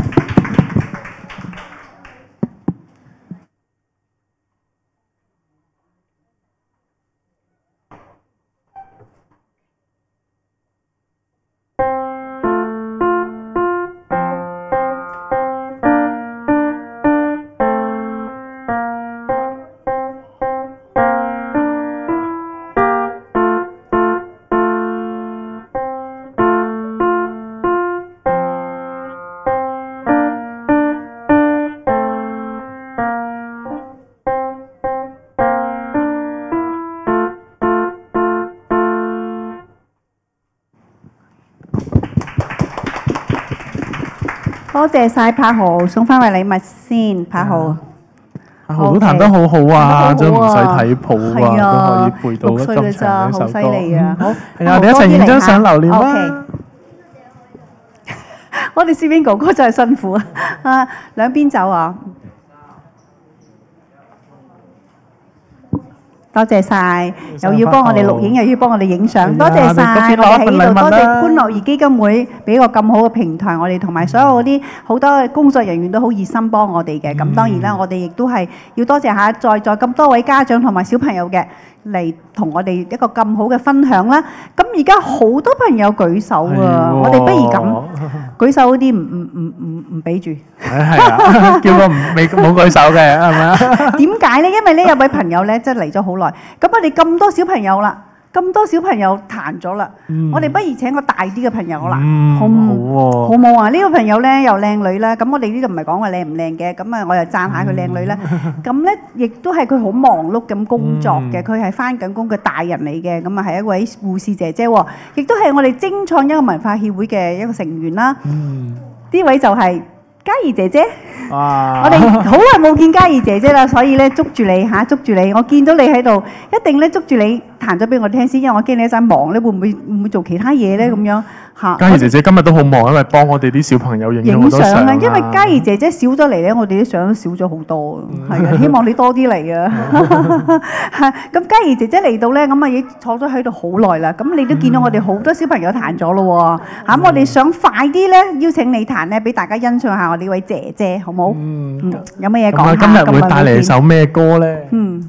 多謝晒柏豪，送翻位禮物先，柏豪。 柏豪都彈得好好啊，真唔使睇譜啊，都可以背到 6歲㗎咋，好犀利啊！好， 係啊，我哋一齊影張相留念啦。 我哋攝影哥哥真係辛苦啊！兩邊走啊！多謝晒，又要幫我哋錄影，又要幫我哋影相，多謝晒！我哋喺呢度多謝歡樂兒基金會俾個咁好嘅平台，我哋同埋所有嗰啲好多工作人員都好熱心幫我哋嘅。咁當然啦，我哋亦都係要多謝下在咁多位家長同埋小朋友嘅嚟同我哋一個咁好嘅分享啦。咁而家好多朋友舉手啊，我哋不如咁舉手嗰啲唔俾住。 係啊，叫個冇舉手嘅係咪啊？ 點解咧？因為咧有位朋友咧，即係嚟咗好耐。咁我哋咁多小朋友啦，咁多小朋友彈咗啦，我哋不如請個大啲嘅朋友啦，好唔好？好冇啊？呢個朋友咧又靚女啦，咁我哋呢度唔係講話靚唔靚嘅，咁啊我又讚下佢靚女啦。咁咧亦都係佢好忙碌咁工作嘅，佢係返緊工嘅大人嚟嘅，咁啊係一位護士姐姐喎，亦都係我哋精創一個文化協會嘅一個成員啦。呢位就係嘉怡姐姐，我哋好耐冇見嘉怡姐姐啦，所以咧捉住你嚇，捉住你，我見到你喺度，一定咧捉住你彈咗俾我聽先，因為我驚你一陣忙咧，會唔會做其他嘢咧咁樣嚇？ 嘉怡姐姐今日都好忙，因為幫我哋啲小朋友影好多相啊。 因為嘉怡姐姐少咗嚟咧，我哋啲相都少咗好多，係啊，希望你多啲嚟啊！咁嘉怡姐姐嚟到咧，咁啊已經坐咗喺度好耐啦。咁你都見到我哋好多小朋友彈咗咯喎，咁我哋想快啲咧邀請你彈咧，俾大家欣賞下我呢位姐姐，好冇？有乜嘢講下？ 今日會帶嚟首咩歌咧？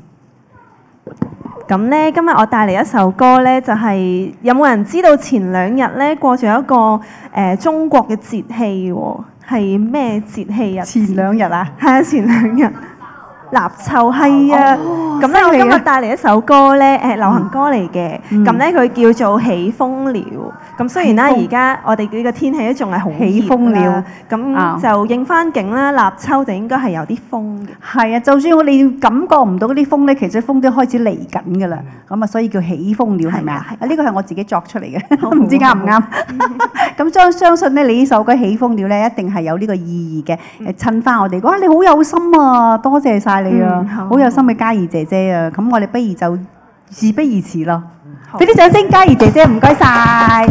咁咧，今日我帶嚟一首歌咧，就係有冇人知道前2日咧過咗一個中國嘅節氣喎？係咩節氣啊？ 前2日啊？ 係啊，前2日。 立秋係啊，咁咧我今日帶嚟一首歌咧，流行歌嚟嘅，咁咧佢叫做起風了。咁雖然咧而家我哋呢個天氣都仲係好起風了，咁就應翻景啦。立秋就應該係有啲風嘅。係啊，就算我哋感覺唔到嗰啲風咧，其實風都開始嚟緊㗎啦。咁啊，所以叫起風了係咪啊？呢個係我自己作出嚟嘅，唔知啱唔啱？咁相信咧，你呢首歌起風了咧，一定係有呢個意義嘅。襯翻我哋，哇！你好有心啊，多謝晒你啊，好有心嘅嘉怡姐姐啊。咁我哋不如就事不宜遲咯，俾啲掌聲，嘉怡姐姐，唔該晒。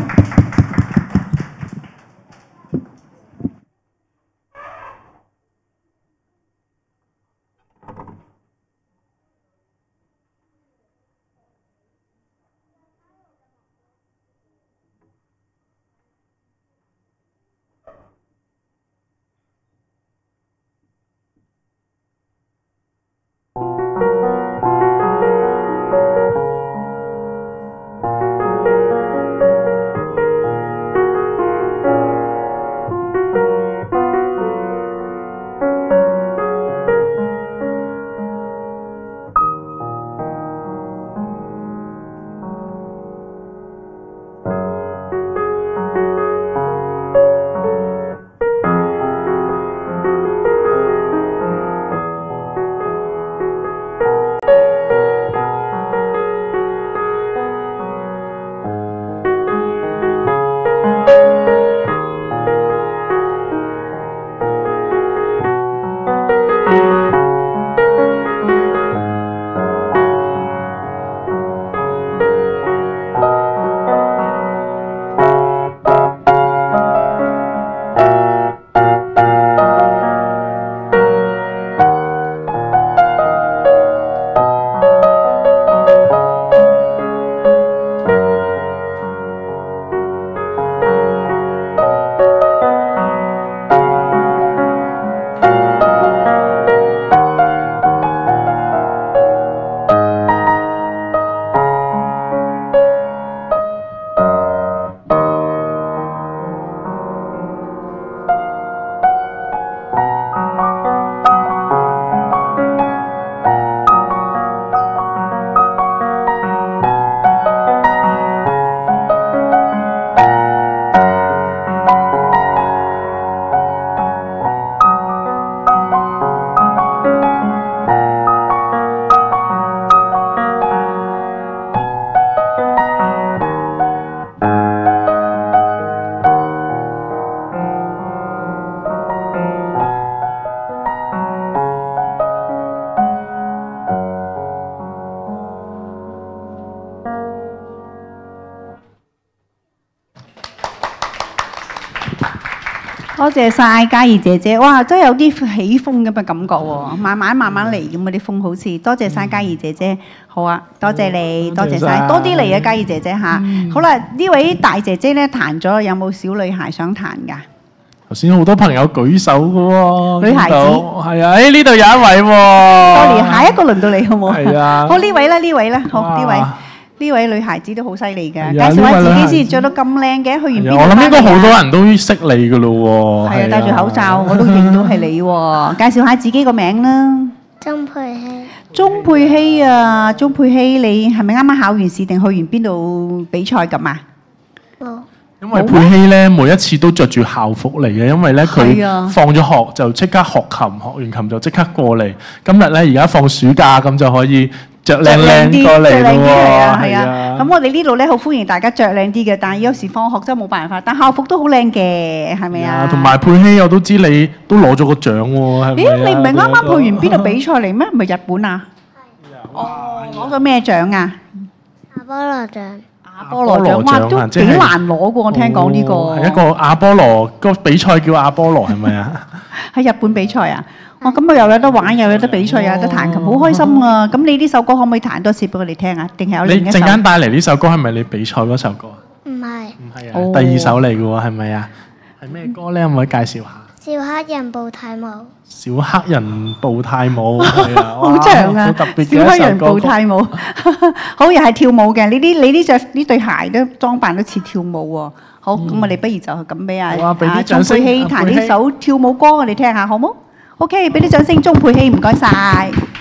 多謝晒嘉怡姐姐，哇，真係有啲起風咁嘅感覺喎，慢慢嚟咁嗰啲風好似。多謝晒嘉怡姐姐，好啊，多謝你，多謝晒，多啲嚟啊，嘉怡姐姐嚇。好啦，呢位大姐姐咧彈咗，有冇小女孩想彈㗎？ 頭先好多朋友舉手嘅喎， 女孩子係啊，呢度有一位喎。 多謝，下一個輪到你好冇？ 係啊。 好，呢位啦，呢位啦，好，呢位女孩子都好犀利嘅，介紹下自己先，着到咁靚嘅，去完邊度？ 我諗應該好多人都識你嘅咯喎。 係啊，戴住口罩我都認到係你喎。介紹下自己個名啦。 鍾佩希。 鍾佩希啊，鍾佩希，你係咪啱啱考完試定去完邊度比賽咁啊？ 冇。 因為佩希咧每一次都着住校服嚟嘅，因為咧佢放咗學就即刻學琴，學完琴就即刻過嚟。今日咧而家放暑假咁就可以着靚靚過嚟咯喎。係啊， 咁我哋呢度咧好歡迎大家着靚啲嘅，但係有時放學真係冇辦法。但校服都好靚嘅，係咪啊？ 同埋佩希我都知你都攞咗個獎喎，係咪？ 咦，你唔係啱啱去完邊度比賽嚟咩？唔係日本啊？哦，攞咗咩獎啊？ 阿波羅獎。 阿波羅獎哇，都幾難攞嘅，我聽講呢個。 係一個阿波羅個比賽叫阿波羅係咪啊？ 喺日本比賽啊！哇，咁我又有得玩，又有得比賽，又有得彈琴，好開心啊！咁你呢首歌可唔可以彈多次俾我哋聽啊？定係有另一首？ 你陣間帶嚟呢首歌係咪你比賽嗰首歌？ 唔係。 唔係啊，第二首嚟嘅喎，係咪啊？係咩歌咧？可唔可以介紹下？ 小黑人步太舞。 小黑人步太舞係啊， 好長啊！ 好特別嘅小黑人步太舞，好又係跳舞嘅。你呢隻呢對鞋都裝扮都似跳舞喎。好，咁我哋不如就咁俾阿鍾佩希彈呢首跳舞歌，我哋聽下好冇？OK，俾啲掌聲，鍾佩希，唔該晒。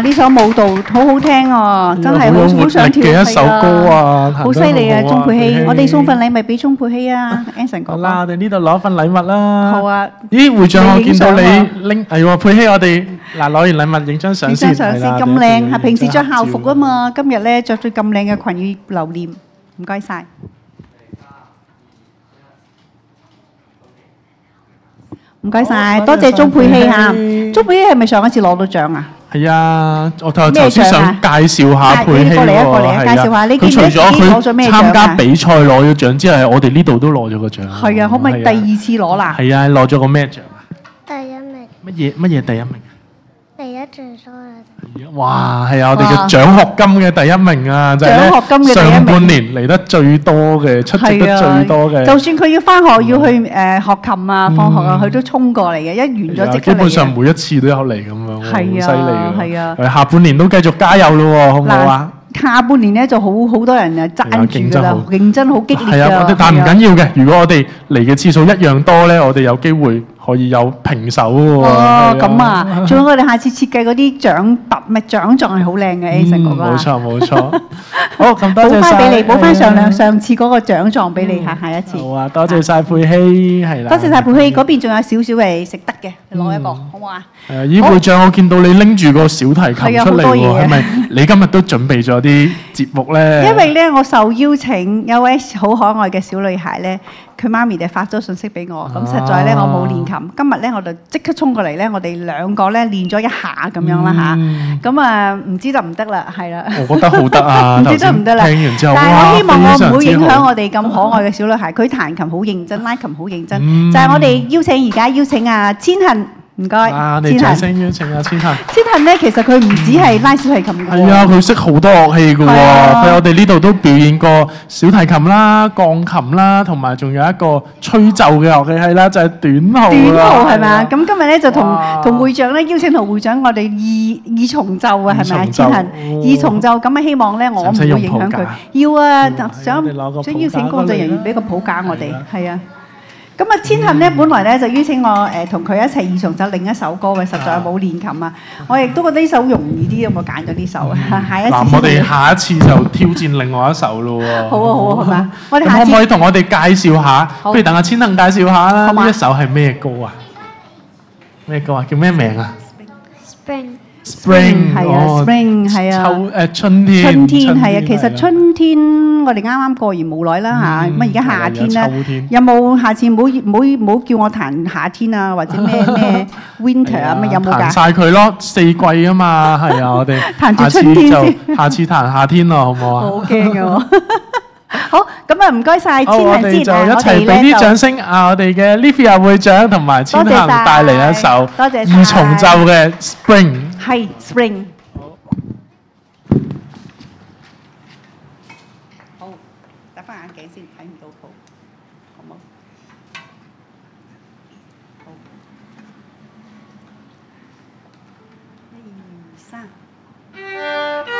呢首舞蹈好好聽啊，真係好想跳嘅一首歌啊， 好犀利啊！鐘佩希，我哋送份禮物俾鐘佩希啊 ，Anson 哥哥。 好啦，我哋呢度攞份禮物啦。 好啊。 咦，會長，我見到你拎，係喎，佩希，我哋嗱攞完禮物影張相先。 影張相先，咁靚，係平時着校服啊嘛，今日咧着咗咁靚嘅裙要留念，唔該晒。唔該晒，多謝鐘佩希嚇。鐘佩希係咪上一次攞到獎啊？ 係啊，我頭先想介紹下佩希喎。 過嚟啊，介紹下。你佢除咗佢參加比賽攞咗獎之後，我哋呢度都攞咗個獎。 係啊，可唔可以第二次攞啦？ 係啊，攞咗個咩獎啊？ 第一名。 乜嘢第一名？ 第一最多啦。 哇，係啊，我哋嘅獎學金嘅第一名啊，就係上半年嚟得最多嘅，出席得最多嘅。 就算佢要翻學要去學琴啊、放學啊，佢都衝過嚟嘅，一完咗即刻嚟嘅。 基本上每一次都有嚟咁樣，好犀利㗎。 係啊， 下半年都繼續加油咯喎，好唔好啊？ 下半年咧就好多人啊爭住㗎啦，競爭好激烈㗎。 係啊，但係唔緊要嘅，如果我哋嚟嘅次數一樣多咧，我哋有機會可以有平手喎。 哦，咁啊，仲有我哋下次設計嗰啲獎品，咪獎狀係好靚嘅 Anson 哥哥。 冇錯冇錯。好，咁多謝曬。 補翻俾你，補翻上次嗰個獎狀俾你下一次。 好啊，多謝曬佩希，係啦。 多謝曬佩希，嗰邊仲有少少係食得嘅，攞一個好唔好啊？ 係啊，咦，會長，我見到你拎住個小提琴出嚟喎，係咪你今日都準備咗啲節目咧？ 因為咧，我受邀請有位好可愛嘅小女孩咧，佢媽咪就發咗信息俾我，咁實在咧我冇練琴，今日咧我就即刻衝過嚟咧，我哋兩個咧練咗一下咁樣啦嚇，咁啊唔知得唔得啦，係啦。 我覺得好得啊， 唔知得唔得啦？ 聽完之後， 但係我希望我唔會影響我哋咁可愛嘅小女孩，佢彈琴好認真，拉琴好認真，就係我哋而家邀請啊千幸。唔該， 我哋掌聲邀請阿千幸。 千幸咧，其實佢唔止係拉小提琴嘅喎。 係啊，佢識好多樂器嘅喎。佢我哋呢度都表演過小提琴啦、鋼琴啦，同埋仲有一個吹奏嘅樂器係啦，就係短號。 短號係咪啊？咁今日咧就同會長咧邀請同會長我哋二重奏啊，係咪啊？千幸二重奏咁啊，希望咧我唔會影響佢。要啊，想邀請工作人員俾個譜架我哋，係啊。咁啊，千幸咧，本來咧就邀請我同佢一齊二重奏另一首歌嘅，實在冇練琴啊！我亦都覺得呢首容易啲，咁我揀咗呢首啊。下一次嗱，我哋下一次就挑戰另外一首咯喎。 好啊好啊，係嘛？我哋可唔可以同我哋介紹下？不如等阿千幸介紹下啦。呢一首係咩歌啊？咩歌啊？叫咩名啊 ？Spring。 係啊 ，Spring 係啊。 春天。 春天係啊，其實春天我哋啱啱過完冇耐啦嚇，咁而家夏天咧，有冇下次唔好叫我彈夏天啊，或者咩 winter 啊，咩有冇㗎？ 彈曬佢咯，四季啊嘛，係啊，我哋彈住春天先， 下次彈夏天咯，好唔好啊？ 好驚㗎我。好，咁啊唔該曬千幸先， 我哋就一齊俾啲掌聲啊！我哋嘅 Livia 會長同埋千幸帶嚟一首二重奏嘅 Spring。 係 Spring。好，戴翻眼鏡先，睇唔到譜，好冇？好。1、2、3。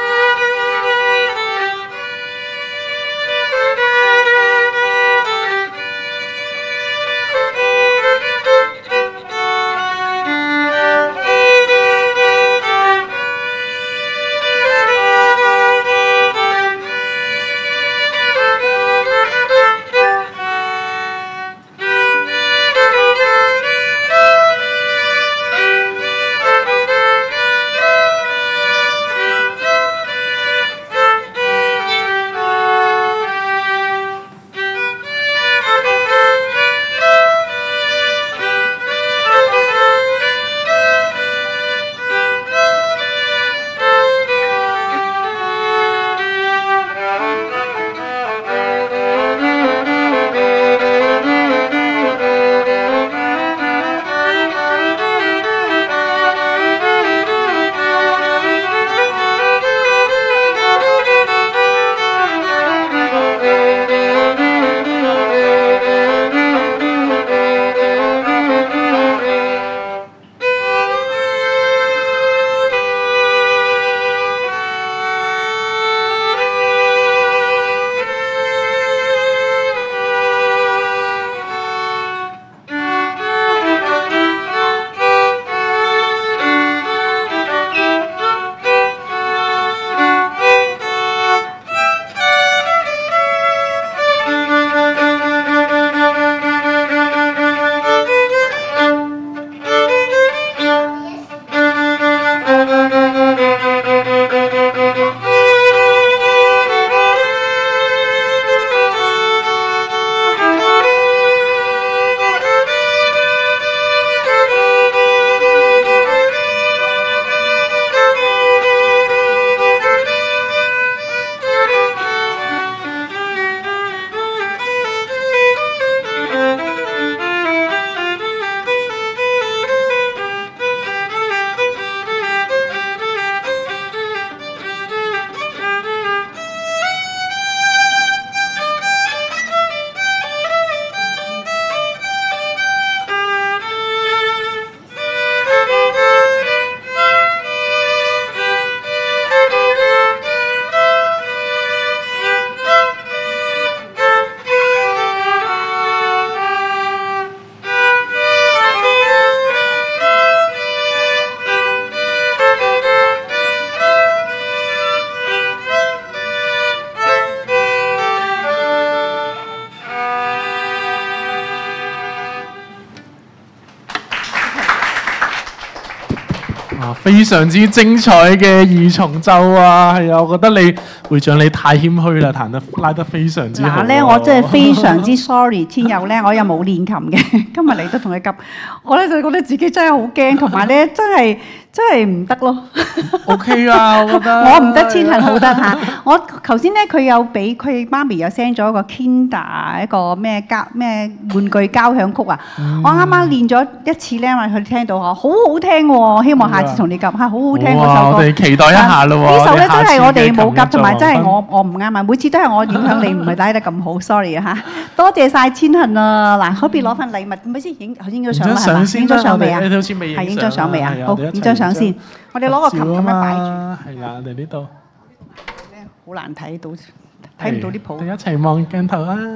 非常之精彩嘅二重奏啊！係啊，我覺得你會長你太謙虛啦，彈得拉得非常之好。 嗱咧，我真係非常之 sorry，天佑咧，我又冇練琴嘅，今日嚟到同佢夾，我咧就覺得自己真係好驚，同埋咧真係唔得咯。 OK 啊，我覺得。 我唔得，千恒好得嚇。我頭先咧，佢有俾佢媽咪有 send 咗一個 Kinder 一個咩玩具交響曲啊。我啱啱練咗一次咧，話佢聽到好好聽喎。希望下次同你夾嚇，好好聽嗰首歌。 我哋期待一下咯喎。 呢首咧真係我哋冇夾，同埋真係我唔啱啊！每次都係我影響你，唔係帶得咁好，sorry 啊嚇。多謝曬千恒啊！嗱，可別攞份禮物，唔係先影，頭先影咗相啦，係嘛？影咗相未啊？ 你好似未影。 係影咗相未啊？好，影張相先。我哋攞個琴咁樣擺住。 係啦，我哋呢度。 好難睇到，睇唔到啲譜。 我哋一齊望鏡頭啊！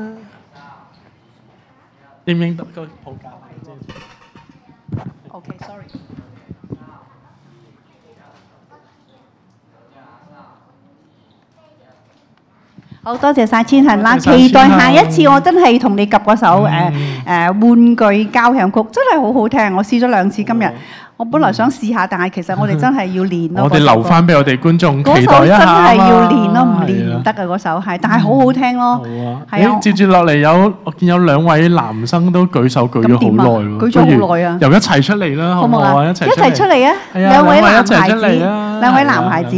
認唔認得個譜架 ？OK，sorry。好多謝曬千恒啦！期待下一次我真係同你夾嗰首玩具交響曲，真係好好聽。我試咗2次今日。我本來想試下，但係其實我哋真係要練咯。 我哋留翻俾我哋觀眾期待一下。 嗰首真係要練咯，唔練唔得啊！嗰首係，但係好好聽咯。係啊。接住落嚟我見有2位男生都舉手舉咗好耐喎。 舉咗好耐啊！ 由一齊出嚟啦，好唔好啊？一齊出嚟啊！2位男孩子，2位男孩子。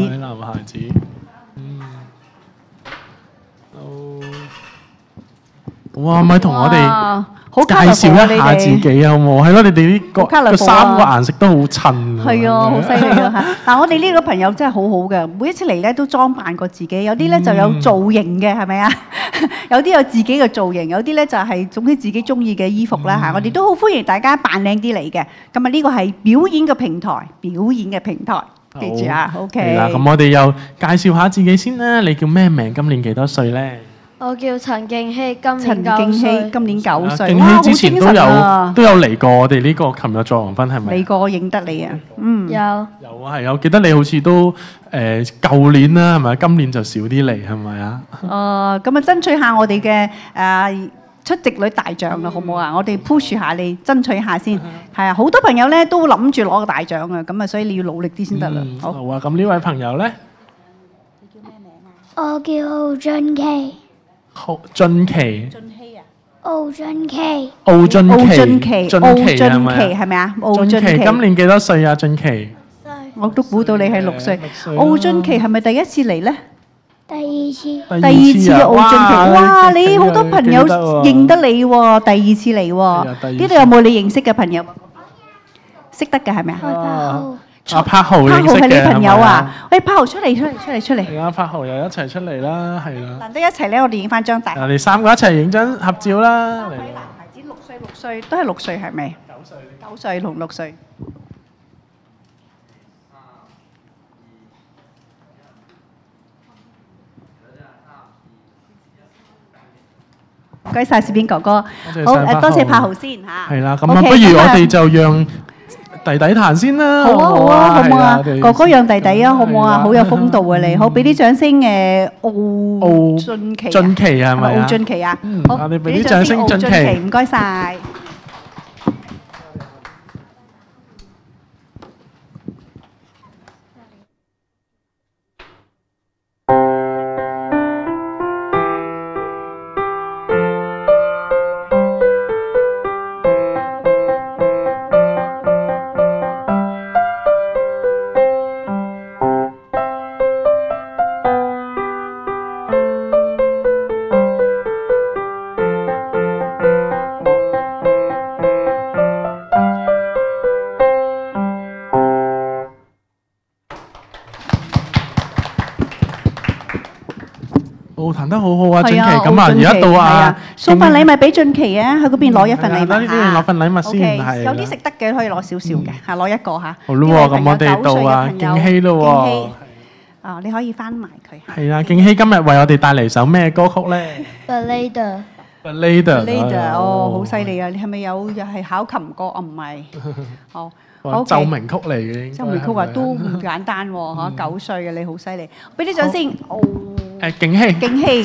哇！咪同我哋介紹一下自己啊，好唔好？係咯，你哋呢個3個顏色都好襯。 係啊，好犀利啊嚇！但我哋呢個朋友真係好好嘅，每一次嚟咧都裝扮過自己，有啲咧就有造型嘅，係咪啊？有啲有自己嘅造型，有啲咧就係總之自己中意嘅衣服啦嚇。我哋都好歡迎大家扮靚啲嚟嘅。咁啊，呢個係表演嘅平台，記住啊 ，OK。 係啦，咁我哋又介紹下自己先啦。你叫咩名？今年幾多歲咧？ 我叫陳敬希，今年 9歲。 敬希之前都有嚟過我哋呢個琴日作黃昏係咪？ 嚟過，我認得你啊。 有啊，係啊，我記得你好似都舊年啦，係咪？今年就少啲嚟，係咪啊？ 咁啊，爭取下我哋嘅出席率大獎啦，好唔好啊？我哋 push 下你，爭取下先。係啊，好多朋友咧都諗住攞個大獎啊，咁啊，所以你要努力啲先得啦。好啊，咁呢位朋友咧？ 你叫咩名啊？我叫奧俊琪。 俊琪， 奧俊琪係咪啊？奧俊琪今年幾多歲啊？俊琪， 我都估到你係6歲。奧俊琪係咪第一次嚟咧？ 第二次啊！奧俊琪，哇！你好多朋友認得你喎，第2次嚟喎。呢度有冇你認識嘅朋友？識得嘅係咪啊？ 柏豪認識嘅， 係你朋友啊！喂，柏豪出嚟！ 係啊，柏豪又一齊出嚟啦，係啦。 難得一齊咧，我哋影翻張大。 我哋3個一齊影張合照啦。 男孩子6歲，都係6歲係咪？9歲同6歲。唔該曬攝影哥哥，好多謝柏豪先嚇。 係啦，咁啊，不如我哋就讓弟弟彈先啦。 好啊，好啊，好唔好啊？哥哥讓弟弟啊，好唔好啊？好有風度啊你。好，俾啲掌聲奧俊琪。 俊琪係咪啊？ 奧俊琪啊，好， 我哋俾啲掌聲俊琪。 唔該曬。 彈得好好啊，俊琪咁啊，而家到啊， 送份禮物俾俊琪啊，去嗰邊攞一份禮物嚇。 呢邊攞份禮物先，係有啲食得嘅可以攞少少嘅，係攞一個嚇。 好咯喎，咁我哋到啊，敬希咯喎。 啊，你可以翻埋佢。 係啊，敬希今日為我哋帶嚟首咩歌曲咧 ？Ballad。 哦，好犀利啊！你係咪又係考琴歌啊？唔係，好。 奏鳴曲嚟嘅， 奏鳴曲啊都唔簡單喎嚇，9歲嘅你好犀利，俾啲掌聲。 敬希。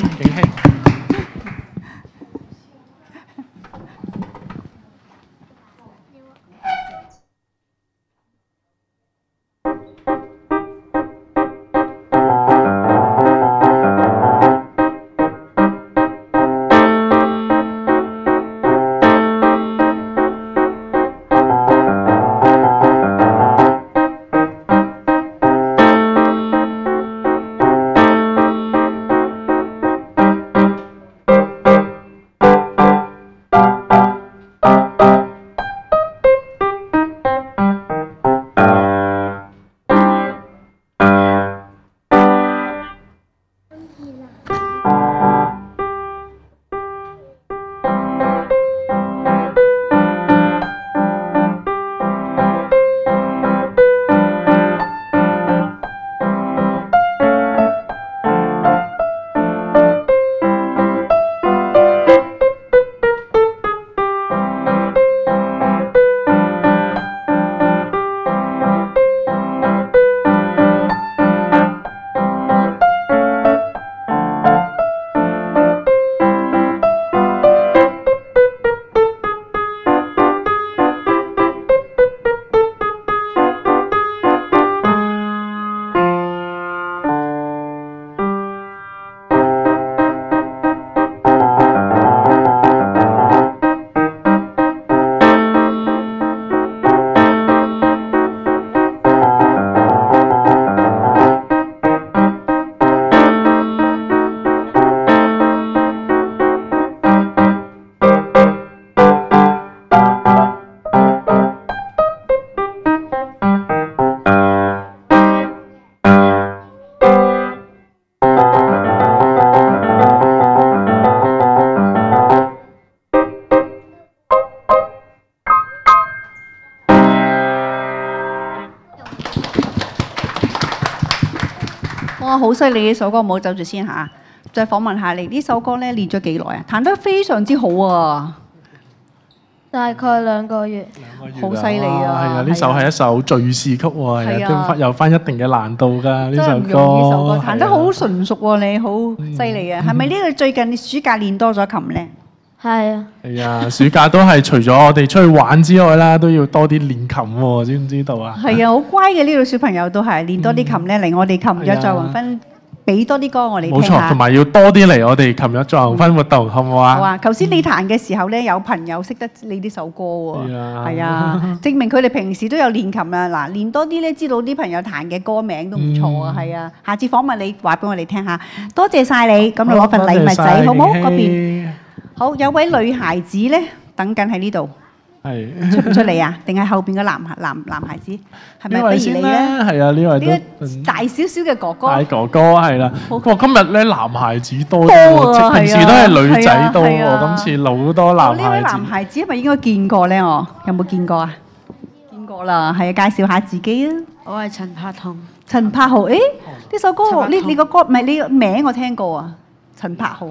哇，好犀利呢首歌，唔好走住先嚇。再訪問下你，呢首歌咧練咗幾耐啊？彈得非常之好啊！ 大概2個月。 好犀利啊！ 係啊，呢首係一首敘事曲喎，係啊，都有翻一定嘅難度㗎。呢首歌， 呢首歌彈得好純熟喎，你好犀利啊！係咪呢個最近暑假練多咗琴咧？ 係啊。 係啊，暑假都係除咗我哋出去玩之外啦，都要多啲練琴喎，知唔知道啊？ 係啊，好乖嘅呢個小朋友都係練多啲琴咧，嚟我哋琴日在黃昏俾多啲歌我哋聽下。 冇錯，同埋要多啲嚟我哋琴日在黃昏活動，好唔好啊？ 好啊！頭先你彈嘅時候咧，有朋友識得你呢首歌喎。係啊，證明佢哋平時都有練琴啊！嗱，練多啲咧，知道啲朋友彈嘅歌名都唔錯啊！係啊，下次訪問你話俾我哋聽下。多謝晒你，咁你攞份禮物仔好冇？嗰邊好，有位女孩子咧等緊喺呢度。 係出唔出嚟啊？定係後邊個男孩子？係咪不如你咧？ 係啊，呢位呢個大少少嘅哥哥。 大哥哥係啦。哇，今日咧男孩子多喎， 平時都係女仔多喎，今次好多男孩子。呢位男孩子係咪應該見過咧？我有冇見過啊？見過啦，係啊，介紹下自己啊。 我係陳柏彤。 陳柏豪，誒呢首歌，你個歌唔係你個名我聽過啊？陳柏豪。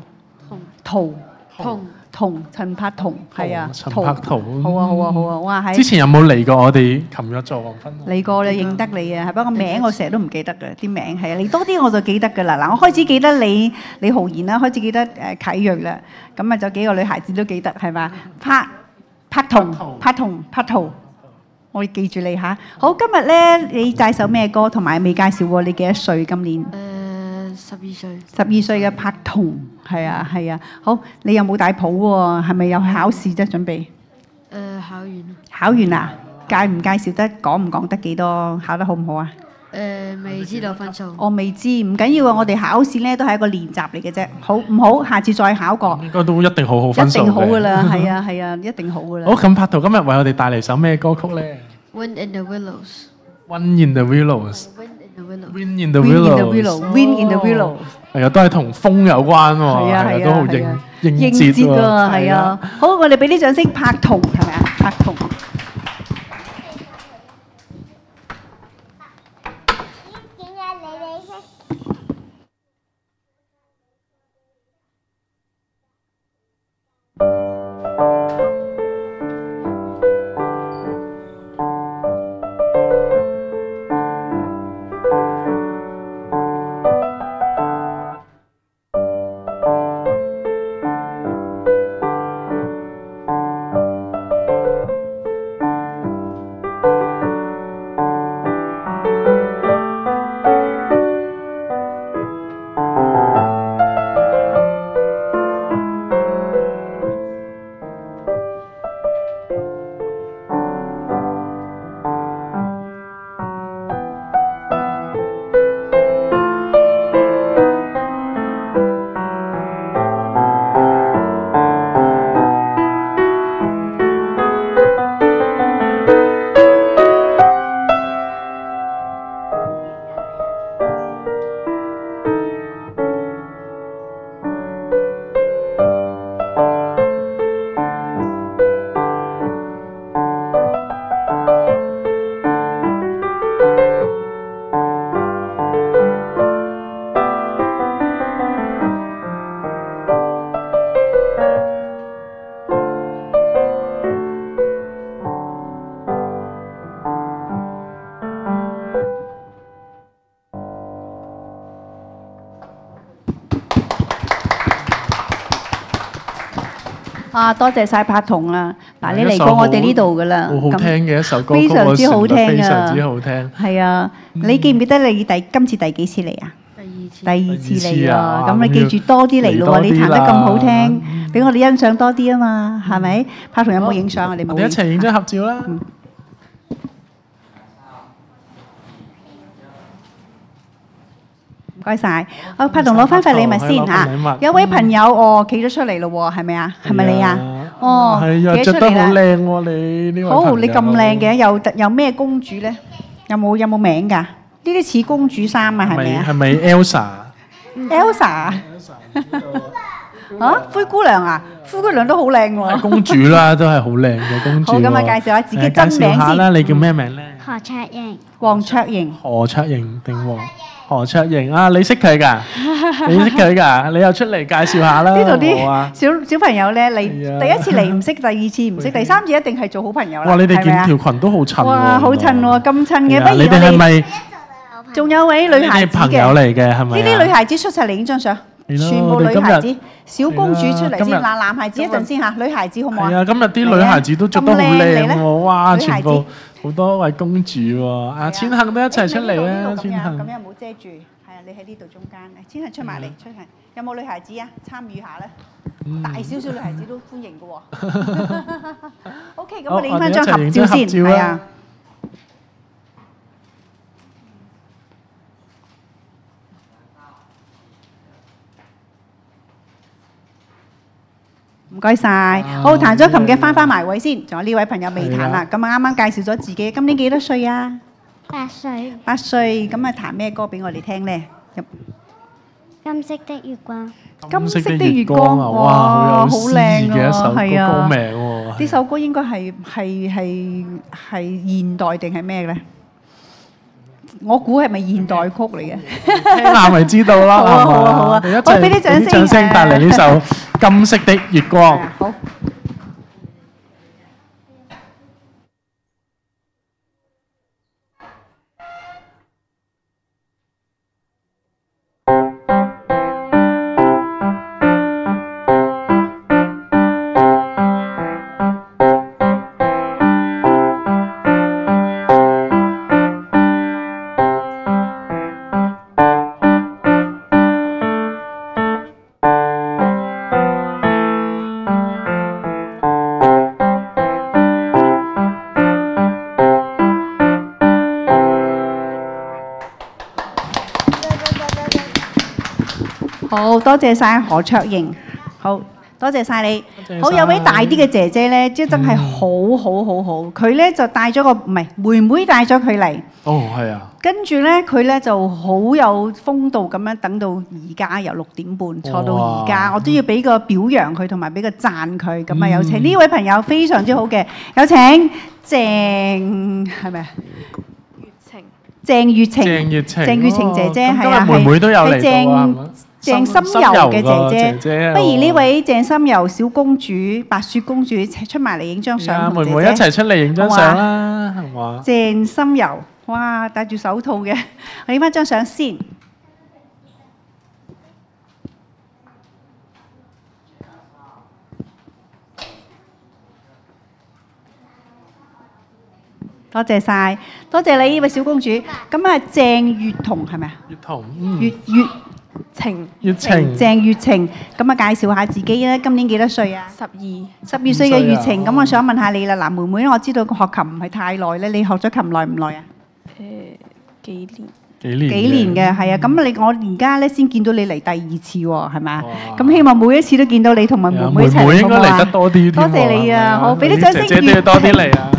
陳柏彤，係啊， 陳柏彤， 好啊，哇喺。 之前有冇嚟過我哋琴日在黃昏？ 嚟過啦，認得你啊，係不過名我成日都唔記得嘅，啲名係啊，你多啲我就記得㗎啦。嗱，我開始記得李浩然啦，開始記得啟睿啦，咁啊就幾個女孩子都記得係嘛？柏彤，我會記住你嚇。好，今日咧你帶首咩歌，同埋未介紹過你幾多歲今年 ？12歲。 12歲嘅柏彤，係啊。好，你有冇帶譜喎？係咪有考試啫？準備？ 考完。 考完啦？介唔介紹得？講唔講得幾多？考得好唔好啊？ 未知道分數。 我未知，唔緊要啊！我哋考試咧都係一個練習嚟嘅啫。好唔好？下次再考過。 應該都一定好分數嘅。 一定好㗎啦，係啊，一定好㗎啦。 好，咁柏圖今日為我哋帶嚟首咩歌曲咧 ？Wind in the Willows。 Wind in the Willows。Wind in the Willows。Wind in the Willows。 係啊，都係同風有關喎。係啊，都好應節喎。 係啊。好，我哋俾啲掌聲，柏彤係咪啊？柏彤。 啊，多謝晒柏彤啊！嗱，你嚟過我哋呢度噶啦， 好好聽嘅一首歌， 非常之好聽啊， 非常之好聽。 係啊，你記唔記得你今次第幾次嚟啊？第二次嚟啊！咁你記住多啲嚟咯喎，你彈得咁好聽，俾我哋欣賞多啲啊嘛，係咪？柏彤有冇影相？我哋冇。 我哋一齊影張合照啦！ 唔該晒，柏彤攞翻塊禮物先嚇。有位朋友企咗出嚟咯喎，係咪啊？係咪你啊？哦， 係啊，著得好靚喎！你呢位朋友。 好，你咁靚嘅，有咩公主咧？有冇名㗎？呢啲似公主衫啊，係咪啊？ 係咪 Elsa？Elsa 啊，灰姑娘啊，灰姑娘都好靚喎。 公主啦，都係好靚嘅公主。 好，咁啊，介紹下自己真名先啦，你叫咩名咧？ 何卓瑩。 黃卓瑩。 何卓瑩定黃？何卓瑩啊，你識佢㗎？你識佢㗎？你又出嚟介紹下啦。 呢度啲小朋友咧，你第一次嚟唔識，第二次唔識，第三次一定係做好朋友啦。 哇！你哋件條裙都好襯喎。 哇，好襯喎，咁襯嘅，不如你哋係咪？ 仲有位女孩子嘅。 朋友嚟嘅係咪？ 呢啲女孩子出晒嚟影張相。全部女孩子，小公主出嚟先。嗱，男孩子一陣先嚇，女孩子好唔好啊？ 係啊，今日啲女孩子都着得好靚喎！哇，全部好多位公主喎。阿千幸都一齊出嚟啊！千幸。咁樣唔好遮住，係啊，你喺呢度中間。千幸出埋嚟，出嚟。有冇女孩子啊？參與下咧？大少少女孩子都歡迎嘅喎。OK，咁我哋影翻張合照先，係啊。唔該晒，好，彈咗琴嘅翻埋位先，仲有呢位朋友未彈啦，咁啊啱啱介紹咗自己，今年幾多歲啊 ？8歲。 8歲，咁啊彈咩歌俾我哋聽咧？ 金色的月光。 金色的月光啊！哇，好靚嘅一首歌名喎。 呢首歌應該係現代定係咩咧？我估係咪現代曲嚟嘅？ 聽下咪知道啦。 好啊好啊好啊！我俾啲掌聲帶嚟呢首《金色的月光》。 好。好多謝晒何卓瑩，好多謝晒你。好，有位大啲嘅姐姐咧，即係真係好。佢咧就帶咗個唔係妹妹帶咗佢嚟。 哦，係啊。跟住咧，佢咧就好有風度咁樣等到而家，由6點半坐到而家，我都要俾個表揚佢，同埋俾個讚佢。咁啊，有請呢位朋友非常之好嘅，有請鄭係咪啊？鄭月晴姐姐係啊， 妹妹都有嚟鄭心柔嘅姐姐，不如呢位鄭心柔小公主、白雪公主出埋嚟影張相， 妹妹一齊出嚟影張相啦，係嘛？ 鄭心柔，哇，戴住手套嘅，我影翻張相先。多謝晒，多謝你呢位小公主。咁啊，鄭月彤係咪啊？ 月彤， 月晴，鄭月晴，咁啊介紹下自己咧，今年幾多歲啊？12歲嘅月晴，咁我想問下你啦，嗱，妹妹我知道學琴唔係太耐咧，你學咗琴耐唔耐啊？ 幾年嘅，係啊，咁我而家咧先見到你嚟第2次喎，係咪啊？咁希望每一次都見到你同埋妹妹一齊， 妹妹應該嚟得多啲添。 多謝你啊，好，俾啲掌聲。 姐姐都要多啲嚟啊！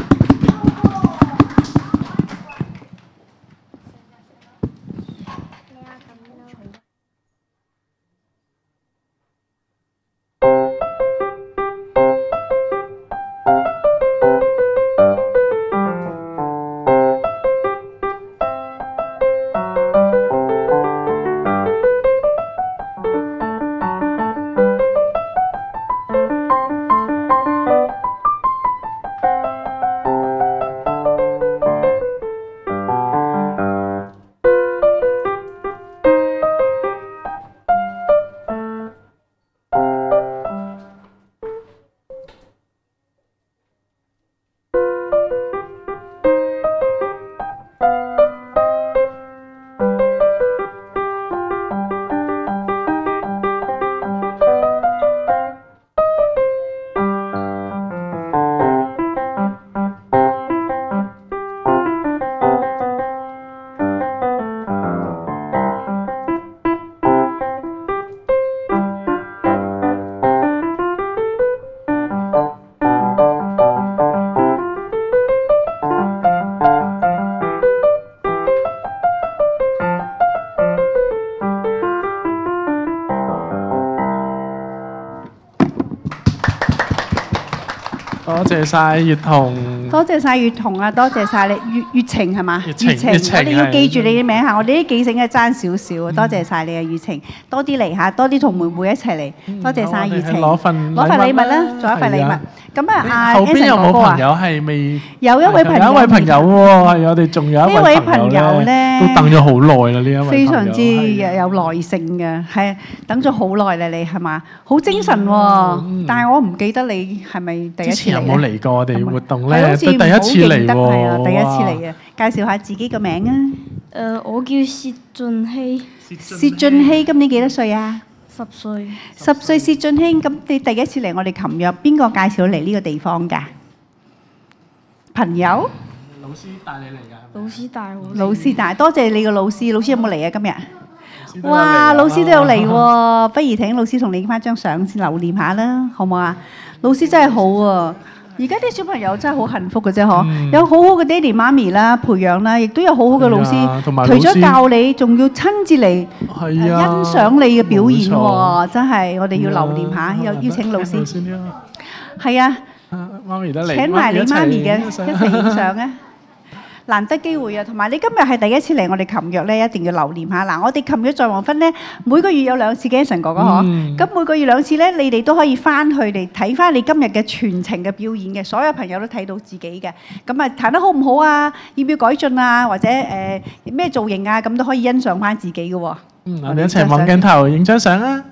多謝晒月彤， 多謝晒月彤啊，多謝晒你月晴係嘛？ 月晴， 我哋要記住你嘅名嚇，我哋啲記性係爭少少啊！多謝晒你啊，月晴，多啲嚟嚇，多啲同妹妹一齊嚟，多謝晒月晴。攞份禮物啦，仲有一份禮物。咁啊，阿 Anson 哥哥啊，後邊有冇朋友係未？有一位朋友喎，係我哋仲有一位朋友咧，都等咗好耐啦，呢一位非常之有耐性嘅，係等咗好耐啦，你係嘛？好精神喎，但係我唔記得你係咪第一次嚟？之前有冇嚟過我哋活動咧？都第一次嚟喎，係啊，第一次嚟嘅。介紹下自己個名啊。 我叫薛俊熙。 薛俊熙今年幾多歲啊 ？10歲。 10歲，薛俊熙，咁你第一次嚟我哋琴日，邊個介紹嚟呢個地方㗎？朋友？老師帶你嚟㗎。 老師帶我。 老師帶，多謝你個老師。老師有冇嚟啊？今日？哇！老師都有嚟喎，不如請老師同你影翻張相先留念下啦，好唔好啊？老師真係好啊！而家啲小朋友真係好幸福嘅啫，嗬！有好好嘅爹哋媽咪啦，培養啦，亦都有好好嘅老師，除咗教你，仲要親自嚟欣賞你嘅表演喎！真係，我哋要留念下，有邀請老師。係啊，媽咪得嚟，請埋你媽咪嘅一齊影相啊！難得機會啊，同埋你今日係第一次嚟我哋琴約咧，一定要留念下。嗱，我哋琴約在黃昏咧，每個月有2次嘅Anson哥哥嗬，咁每個月2次咧，你哋都可以翻去嚟睇翻你今日嘅全程嘅表演嘅，所有朋友都睇到自己嘅。咁啊，彈得好唔好啊？要唔要改進啊？或者咩造型啊？咁都可以欣賞翻自己嘅喎。 我哋一齊望鏡頭影張相啊！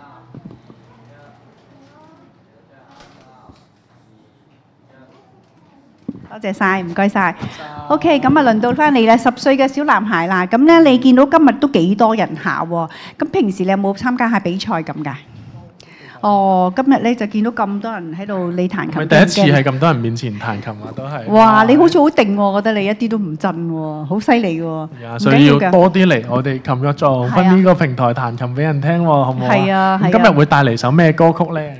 多謝晒，唔該晒。OK， 咁啊輪到翻你啦，10歲嘅小男孩啦。咁咧，你見到今日都幾多人下喎？咁平時你有冇參加下比賽咁㗎？哦，今日咧就見到咁多人喺度你彈琴。 第一次喺咁多人面前彈琴啊，都係。 哇！你好似好定喎，我覺得你一啲都唔震喎，好犀利喎。 所以要多啲嚟我哋琴日在黃昏呢個平台彈琴俾人聽喎，好唔好啊？ 係啊，係啊。 今日會帶嚟首咩歌曲咧？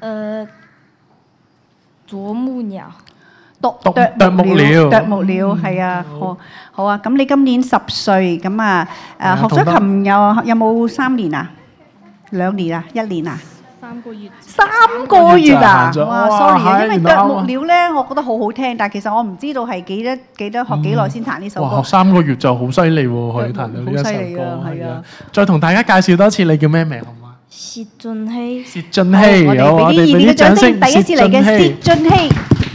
啄木鳥。 啄木鳥係啊，好啊！咁你今年10歲，咁啊學咗琴有冇3年啊？2年啊？1年啊 ？3個月。 3個月啊！哇 ，sorry 啊，因為啄木鳥咧，我覺得好好聽，但係其實我唔知道係幾多學幾耐先彈呢首歌。 哇！學3個月就好犀利喎，可以彈到呢一首歌。 好犀利啊！係啊！ 再同大家介紹多次，你叫咩名好嗎？ 薛俊熙。 薛俊熙， 我哋俾啲熱烈嘅掌聲，第一次嚟嘅薛俊熙。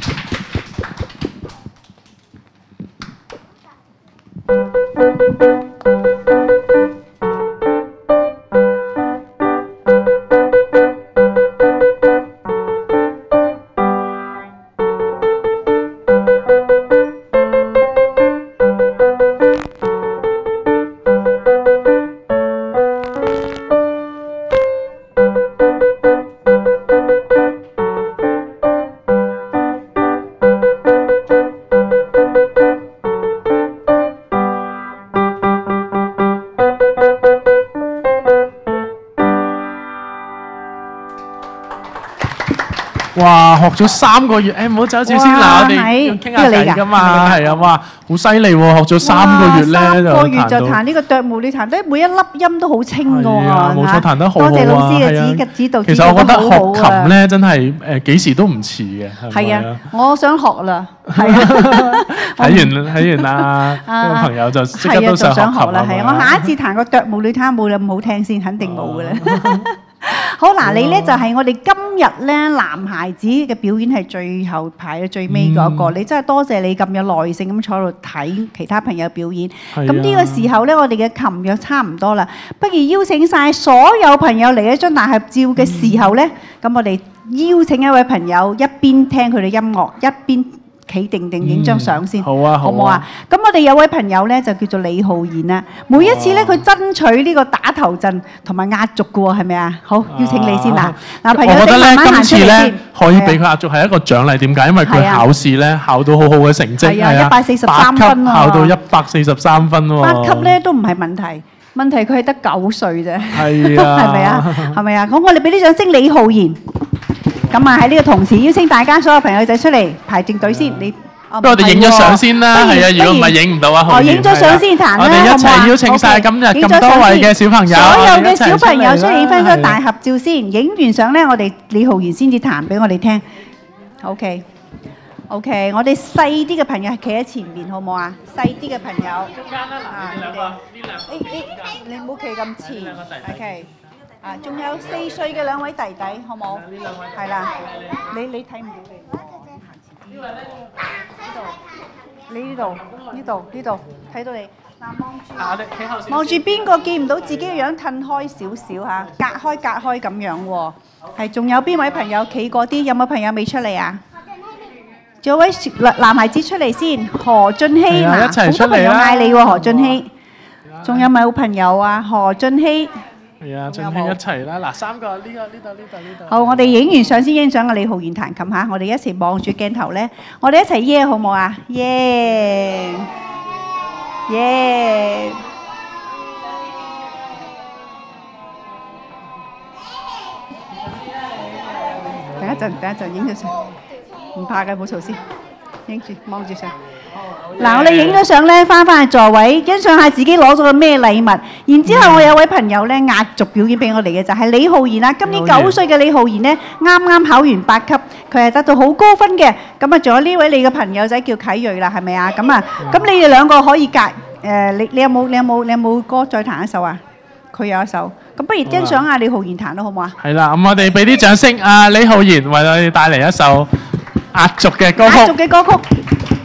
哇！學咗3個月，唔好走住先嗱，我哋要傾下偈㗎嘛，係啊，哇，好犀利喎！學咗3個月咧 ，3個月就彈呢個啄木，你彈得每一粒音都好清㗎喎， 冇錯，彈得好好啊！ 多謝老師嘅指導。 其實我覺得學琴咧，真係幾時都唔遲嘅。 係啊，我想學啦，係啊， 睇完啦，呢個朋友就即刻都想學啦。 係啊，我下一次彈個啄木，你睇下冇咁好聽先，肯定冇㗎啦。好嗱，你咧就係我哋今日咧男孩子嘅表演係最後排嘅最尾嗰個，你真係多謝你咁有耐性咁坐度睇其他朋友表演。咁呢個時候咧，我哋嘅琴約差唔多啦，不如邀請晒所有朋友嚟一張大合照嘅時候咧，咁我哋邀請一位朋友一邊聽佢哋音樂，一邊企定定影張相先， 好啊， 好唔好啊？咁我哋有位朋友咧就叫做李浩然啦。每一次咧佢爭取呢個打頭陣同埋壓軸嘅喎，係咪啊？好，邀請你先啦。嗱，朋友哋慢慢行出嚟先。 可以俾佢壓軸係一個獎勵，點解？因為佢考試咧考到好好嘅成績， 係啊，143分喎， 考到143分喎。 8級咧都唔係問題，問題佢係得9歲啫。 係啊， 係咪啊？係咪啊？咁我哋俾啲掌聲李浩然。咁啊喺呢個同時邀請大家所有朋友仔出嚟排正隊先，你不如我哋影咗相先啦，係啊，如果唔係影唔到啊。 影咗相先彈啦， 我哋一齊邀請晒今日咁多位嘅小朋友， 所有嘅小朋友出嚟影翻張大合照先，影完相咧，我哋李浩然先至彈俾我哋聽。 OK，我哋細啲嘅朋友企喺前面，好唔好啊？細啲嘅朋友。 中間啦，嗱，呢兩個， 你唔好企咁前。OK。仲有4歲嘅2位弟弟，好冇？係啦，你睇唔到你。你呢度睇到你。嗱，望住邊個見唔到自己嘅樣，褪開少少嚇，隔開咁樣喎。係，仲有邊位朋友企過啲？有冇朋友未出嚟啊？仲有位男孩子出嚟先，何俊熙嗱，好多朋友嗌你喎，何俊熙。仲有冇朋友啊？何俊熙。 係啊，俊熙一齊啦！嗱，3個呢度。 好，我哋影完相先欣賞李浩然彈琴嚇，我哋一齊望住鏡頭咧，我哋一齊耶好唔好啊？耶！等一陣影咗相，唔怕嘅，冇嘈先，影住望住相。嗱，我哋影咗相咧，翻去座位，欣賞下自己攞咗個咩禮物。然之後我有位朋友咧壓軸表演俾我哋嘅就係李浩然啦。今年9歲嘅李浩然咧，啱考完8級，佢係得到好高分嘅。咁啊，仲有呢位你嘅朋友仔叫啟瑞啦，係咪啊？咁你哋兩個可以你有冇歌再彈一首啊？佢有一首，咁不如欣賞下李浩然彈啦，好唔好啊？ 係啦，咁我哋俾啲掌聲啊！李浩然為我哋帶嚟一首壓軸嘅歌曲。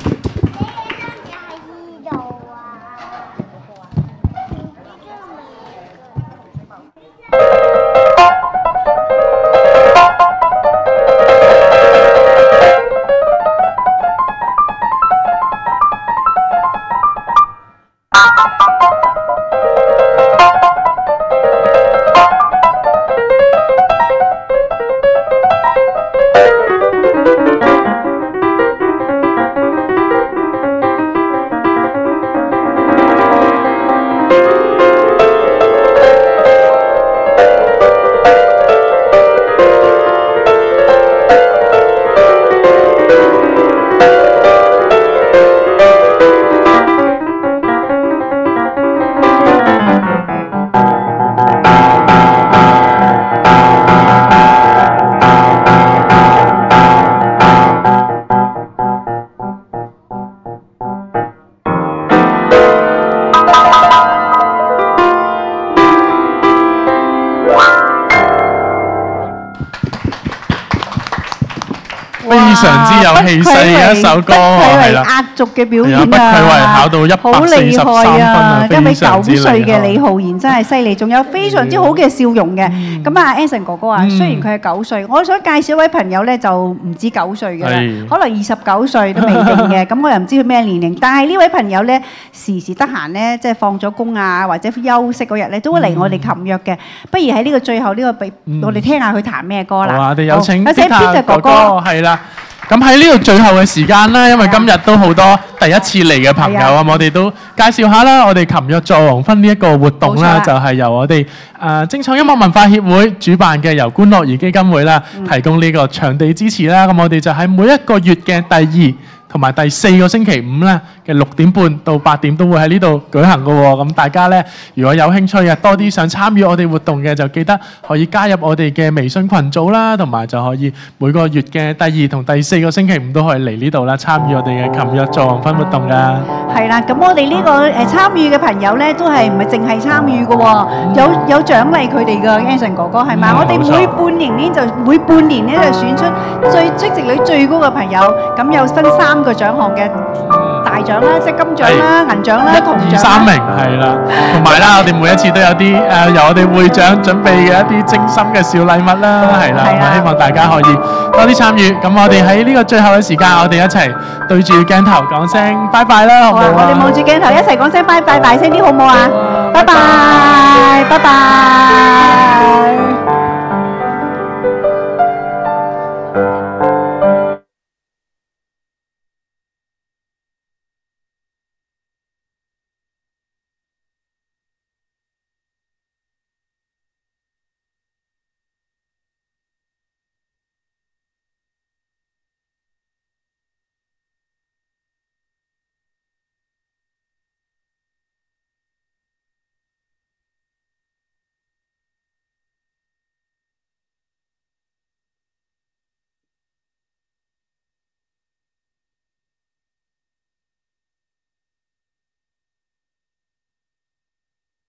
非常之有氣勢嘅一首歌，係啦， 壓軸嘅表演啊， 不愧為考到143分啊， 今年9歲嘅李浩然真係犀利，仲有非常之好嘅笑容嘅。咁啊 ，Anson 哥哥啊，雖然佢係9歲，我想介紹一位朋友咧就唔止9歲嘅啦，可能29歲都未定嘅。咁我又唔知佢咩年齡，但係呢位朋友咧時時得閒咧，即係放咗工啊或者休息嗰日咧，都會嚟我哋琴約嘅。不如喺呢個最後呢個我哋聽下佢彈咩歌啦。 好啊，我哋有請 Peter 哥哥，係啦。咁喺呢度最後嘅時間啦，因為今日都好多第一次嚟嘅朋友啊，我哋都介紹下啦。我哋琴日在黃昏呢一個活動啦，就係由我哋精創音樂文化協會主辦嘅，由觀樂兒基金會啦提供呢個場地支持啦。咁我哋就喺每一個月嘅第2同埋第4個星期5咧嘅6點半到8點都會喺呢度舉行嘅喎。咁大家咧如果有興趣嘅，多啲想參與我哋活動嘅，就記得可以加入我哋嘅微信群組啦，同埋就可以每個月嘅第2同第4個星期5都可以嚟呢度啦，參與我哋嘅琴日在黃昏活動㗎。係啦，咁我哋呢個參與嘅朋友咧，都係唔係淨係參與嘅喎，有獎勵佢哋嘅 Anson 哥哥係咪？我哋每半年咧就選出出席率最高嘅朋友，咁有分3個獎項嘅大獎啦，即係金獎啦、銀獎啦、銅獎啦。1、2、3名係啦，同埋啦，我哋每一次都有啲由我哋會長準備嘅一啲精心嘅小禮物啦，係啦，咁希望大家可以多啲參與。咁我哋喺呢個最後嘅時間，我哋一齊對住鏡頭講聲拜拜啦，好唔好啊？我哋望住鏡頭一齊講聲拜拜，大聲啲好唔好啊？拜拜，拜拜。